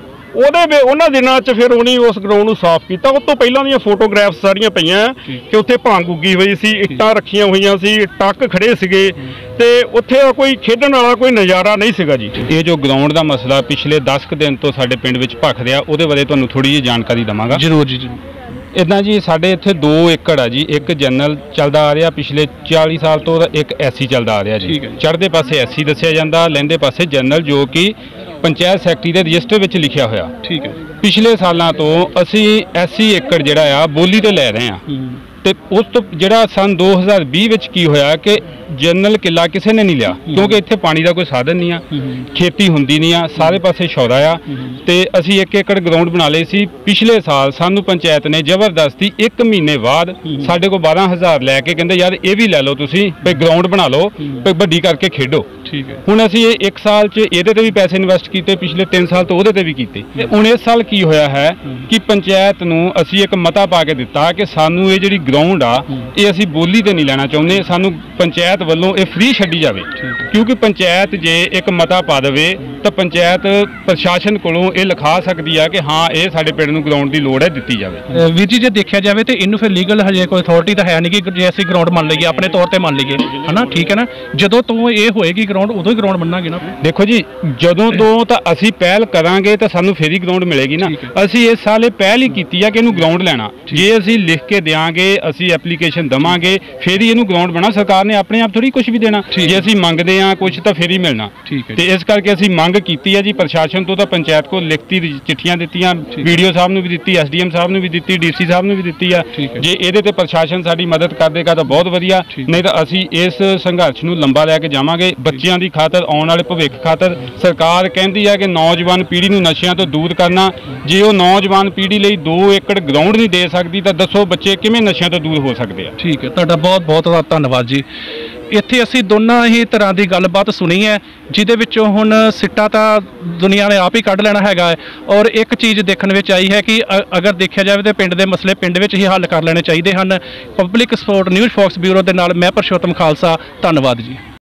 ਉਹਨਾਂ ਦਿਨਾਂ 'ਚ ਫਿਰ ਉਹਨੇ ਉਸ ਗਰਾਊਂਡ ਨੂੰ ਸਾਫ਼ ਕੀਤਾ। ਉਸ ਤੋਂ ਪਹਿਲਾਂ ਦੀਆਂ ਫੋਟੋਗ੍ਰਾਫਸ ਸਾਰੀਆਂ ਪਈਆਂ ਕਿ ਉੱਥੇ ਭੰਗ ਉੱਗੀ ਹੋਈ ਸੀ, ਇੱਟਾਂ ਰੱਖੀਆਂ ਹੋਈਆਂ ਸੀ, ਟੱਕ ਖੜੇ ਸੀਗੇ ਤੇ ਉੱਥੇ ਕੋਈ ਖੇਡਣ ਵਾਲਾ ਕੋਈ ਨਜ਼ਾਰਾ ਨਹੀਂ ਸੀਗਾ ਜੀ। ਇਹ ਜੋ ਗਰਾਊਂਡ ਦਾ ਮਸਲਾ ਪਿਛਲੇ 10 ਕੁ ਦਿਨ ਤੋਂ ਸਾਡੇ ਪਿੰਡ ਵਿੱਚ ਭਖ ਰਿਹਾ, ਉਹਦੇ ਬਾਰੇ ਤੁਹਾਨੂੰ ਥੋੜੀ ਜਿਹੀ ਜਾਣਕਾਰੀ ਦਵਾਂਗਾ। ਜ਼ਰੂਰ ਜੀ, ਜ਼ਰੂਰ। ਇੱਦਾਂ ਜੀ ਸਾਡੇ ਇੱਥੇ 2 ਏਕੜ ਆ ਜੀ, ਇੱਕ ਜਨਰਲ ਚੱਲਦਾ ਆ ਰਿਹਾ ਪਿਛਲੇ 40 ਸਾਲ ਤੋਂ, ਇੱਕ ਐਸਸੀ ਚੱਲਦਾ ਆ ਰਿਹਾ ਜੀ। ਚੜ੍ਹਦੇ ਪਾਸੇ ਐਸਸੀ ਦੱਸਿਆ ਜਾਂਦਾ, ਲਹਿੰਦੇ ਪਾਸੇ ਜਨਰਲ, ਜੋ ਕਿ ਪੰਚਾਇਤ ਸੈਕਟਰੀ ਦੇ ਰਜਿਸਟਰ ਵਿੱਚ ਲਿਖਿਆ ਹੋਇਆ। ਠੀਕ ਹੈ। ਪਿਛਲੇ ਸਾਲਾਂ ਤੋਂ ਅਸੀਂ ਐਸਸੀ ਏਕੜ ਜਿਹੜਾ ਆ ਬੋਲੀ ਤੇ ਲੈ ਰਹੇ ਆ ਤੇ ਉਸ ਤੋਂ ਜਿਹੜਾ ਸਨ 2020 ਵਿੱਚ ਕੀ ਹੋਇਆ ਕਿ ਜਨਰਲ ਕਿੱਲਾ ਕਿਸੇ ਨੇ ਨਹੀਂ ਲਿਆ ਕਿਉਂਕਿ ਇੱਥੇ ਪਾਣੀ ਦਾ ਕੋਈ ਸਾਧਨ ਨਹੀਂ ਆ, ਖੇਤੀ ਹੁੰਦੀ ਨਹੀਂ ਆ, ਸਾਰੇ ਪਾਸੇ ਸ਼ੌਦਾ ਆ ਤੇ ਅਸੀਂ 1 ਏਕੜ ਗਰਾਊਂਡ ਬਣਾ ਲਈ ਸੀ। ਪਿਛਲੇ ਸਾਲ ਸਾਨੂੰ ਪੰਚਾਇਤ ਨੇ ਜ਼ਬਰਦਸਤੀ 1 ਮਹੀਨੇ ਬਾਅਦ ਸਾਡੇ ਕੋਲ 12,000 ਲੈ ਕੇ ਕਹਿੰਦੇ ਯਾਰ ਇਹ ਵੀ ਲੈ ਲਓ ਤੁਸੀਂ, ਵੀ ਗਰਾਊਂਡ ਬਣਾ ਲਓ, ਵੀ ਵੱਡੀ ਕਰਕੇ ਖੇਡੋ। ਠੀਕ ਹੈ। ਹੁਣ ਅਸੀਂ ਇਹ 1 ਸਾਲ 'ਚ ਇਹਦੇ ਤੇ ਵੀ ਪੈਸੇ ਇਨਵੈਸਟ ਕੀਤੇ, ਪਿਛਲੇ 3 ਸਾਲ ਤੋਂ ਉਹਦੇ ਤੇ ਵੀ ਕੀਤੇ। ਹੁਣ ਇਸ ਸਾਲ ਕੀ ਹੋਇਆ ਹੈ ਕਿ ਪੰਚਾਇਤ ਨੂੰ ਅਸੀਂ ਇੱਕ ਮਤਾ ਪਾ ਕੇ ਦਿੱਤਾ ਕਿ ਸਾਨੂੰ ਇਹ ਜਿਹੜੀ ਗਰਾਊਂਡ ਆ ਇਹ ਅਸੀਂ ਬੋਲੀ ਤੇ ਨਹੀਂ ਲੈਣਾ ਚਾਹੁੰਦੇ, ਸਾਨੂੰ ਪੰਚਾਇਤ ਵੱਲੋਂ ਇਹ ਫ੍ਰੀ ਛੱਡੀ ਜਾਵੇ। ਕਿਉਂਕਿ ਪੰਚਾਇਤ ਜੇ ਇੱਕ ਮਤਾ ਪਾ ਦੇਵੇ ਤਾਂ ਪੰਚਾਇਤ ਪ੍ਰਸ਼ਾਸਨ ਕੋਲੋਂ ਇਹ ਲਿਖਾ ਸਕਦੀ ਆ ਕਿ ਹਾਂ ਇਹ ਸਾਡੇ ਪਿੰਡ ਨੂੰ ਗਰਾਊਂਡ ਦੀ ਲੋੜ ਹੈ, ਦਿੱਤੀ ਜਾਵੇ। ਵੀਰ ਜੀ ਜੇ ਦੇਖਿਆ ਜਾਵੇ ਤੇ ਇਹਨੂੰ ਫਿਰ ਲੀਗਲ ਹਜੇ ਕੋਈ ਅਥਾਰਟੀ ਤਾਂ ਹੈ ਨਹੀਂ ਕਿ ਜੇ ਅਸੀਂ ਗਰਾਊਂਡ ਮੰਨ ਲਈਏ ਆਪਣੇ ਤੌਰ ਤੇ ਮੰਨ ਲਈਏ, ਹਨਾ, ਠੀਕ ਹੈ ਨਾ, ਜਦੋਂ ਤੋਂ ਇਹ ਹੋਏਗੀ ਗਰਾਊਂਡ ਉਦੋਂ ਹੀ ਗਰਾਊਂਡ ਬਣਾਂਗੇ ਨਾ। ਦੇਖੋ ਜੀ ਜਦੋਂ ਤੋਂ ਤਾਂ ਅਸੀਂ ਪਹਿਲ ਕਰਾਂਗੇ ਤਾਂ ਸਾਨੂੰ ਫੇਰ ਹੀ ਗਰਾਊਂਡ ਮਿਲੇਗੀ ਨਾ। ਅਸੀਂ ਇਸ ਸਾਲ ਇਹ ਪਹਿਲ ਹੀ ਕੀਤੀ ਆ ਕਿ ਇਹਨੂੰ ਗਰਾਊਂਡ ਲੈਣਾ, ਜੇ ਅਸੀਂ ਲਿਖ ਕੇ ਦਿਆਂਗੇ, ਅਸੀਂ ਐਪਲੀਕੇਸ਼ਨ ਦਵਾਂਗੇ, ਫੇਰ ਹੀ ਇਹਨੂੰ ਗਰਾਊਂਡ ਬਣਾ। ਸਰਕਾਰ ਨੇ ਆਪਣੇ ਆਪ ਥੋੜੀ ਕੁਝ ਵੀ ਦੇਣਾ, ਜੇ ਅਸੀਂ ਮੰਗਦੇ ਆ ਕੁਝ ਤਾਂ ਫੇਰ ਹੀ ਮਿਲਣਾ। ਤੇ ਇਸ ਕਰਕੇ ਅਸੀਂ ਮੰਗ ਕੀਤੀ ਹੈ ਜੀ ਪ੍ਰਸ਼ਾਸਨ ਤੋਂ, ਤਾਂ ਪੰਚਾਇਤ ਕੋਲ ਲਿਖਤੀ ਚਿੱਠੀਆਂ ਦਿੱਤੀਆਂ, ਵੀਡੀਓ ਸਾਹਿਬ ਨੂੰ ਵੀ ਦਿੱਤੀ, ਐਸਡੀਐਮ ਸਾਹਿਬ ਨੂੰ ਵੀ ਦਿੱਤੀ, ਡੀਸੀ ਸਾਹਿਬ ਨੂੰ ਵੀ ਦਿੱਤੀ ਆ। ਜੇ ਇਹਦੇ ਤੇ ਪ੍ਰਸ਼ਾਸਨ ਸਾਡੀ ਮਦਦ ਕਰ ਦੇਗਾ ਤਾਂ ਬਹੁਤ ਵਧੀਆ, ਨਹੀਂ ਤਾਂ ਅਸੀਂ ਇਸ ਸੰਘਰਸ਼ ਨੂੰ ਲੰਬਾ ਲੈ ਕੇ ਜਾਵਾਂਗੇ। ਬੱਚਿਆਂ ਦੀ ਖਾਤਰ, ਆਉਣ ਵਾਲੇ ਭਵਿੱਖ ਖਾਤਰ ਸਰਕਾਰ ਕਹਿੰਦੀ ਹੈ ਕਿ ਨੌਜਵਾਨ ਪੀੜ੍ਹੀ ਨੂੰ ਨਸ਼ਿਆਂ ਤੋਂ ਦੂਰ ਕਰਨਾ। ਜੇ ਉਹ ਨੌਜਵਾਨ ਪੀੜ੍ਹੀ ਲਈ 2 ਏਕੜ ਗਰਾਊਂਡ ਨਹੀਂ ਦੇ ਸਕਦੀ ਤਾਂ ਦੱਸੋ ਬੱਚੇ ਕਿਵੇਂ ਨਸ਼ਿਆਂ ਤੋਂ ਦੂਰ ਹੋ ਸਕਦੇ ਆ। ਠੀਕ ਹੈ, ਤੁਹਾਡਾ ਬਹੁਤ ਬਹੁਤ ਧੰਨਵਾਦ ਜੀ। ਇੱਥੇ ਅਸੀਂ ਦੋਨਾਂ ਹੀ ਤਰ੍ਹਾਂ ਦੀ ਗੱਲਬਾਤ ਸੁਣੀ ਹੈ, ਜਿਹਦੇ ਵਿੱਚੋਂ ਹੁਣ ਸਿੱਟਾ ਤਾਂ ਦੁਨੀਆ ਨੇ ਆਪ ਹੀ ਕੱਢ ਲੈਣਾ ਹੈਗਾ ਹੈ। ਔਰ ਇੱਕ ਚੀਜ਼ ਦੇਖਣ ਵਿੱਚ ਆਈ ਹੈ ਕਿ ਅਗਰ ਦੇਖਿਆ ਜਾਵੇ ਤਾਂ ਪਿੰਡ ਦੇ ਮਸਲੇ ਪਿੰਡ ਵਿੱਚ ਹੀ ਹੱਲ ਕਰ ਲੈਣੇ ਚਾਹੀਦੇ ਹਨ। Public support News Fox bureau ਦੇ ਨਾਲ ਮੈਂ ਪਰਸ਼ੋਤਮ ਖਾਲਸਾ, ਧੰਨਵਾਦ ਜੀ।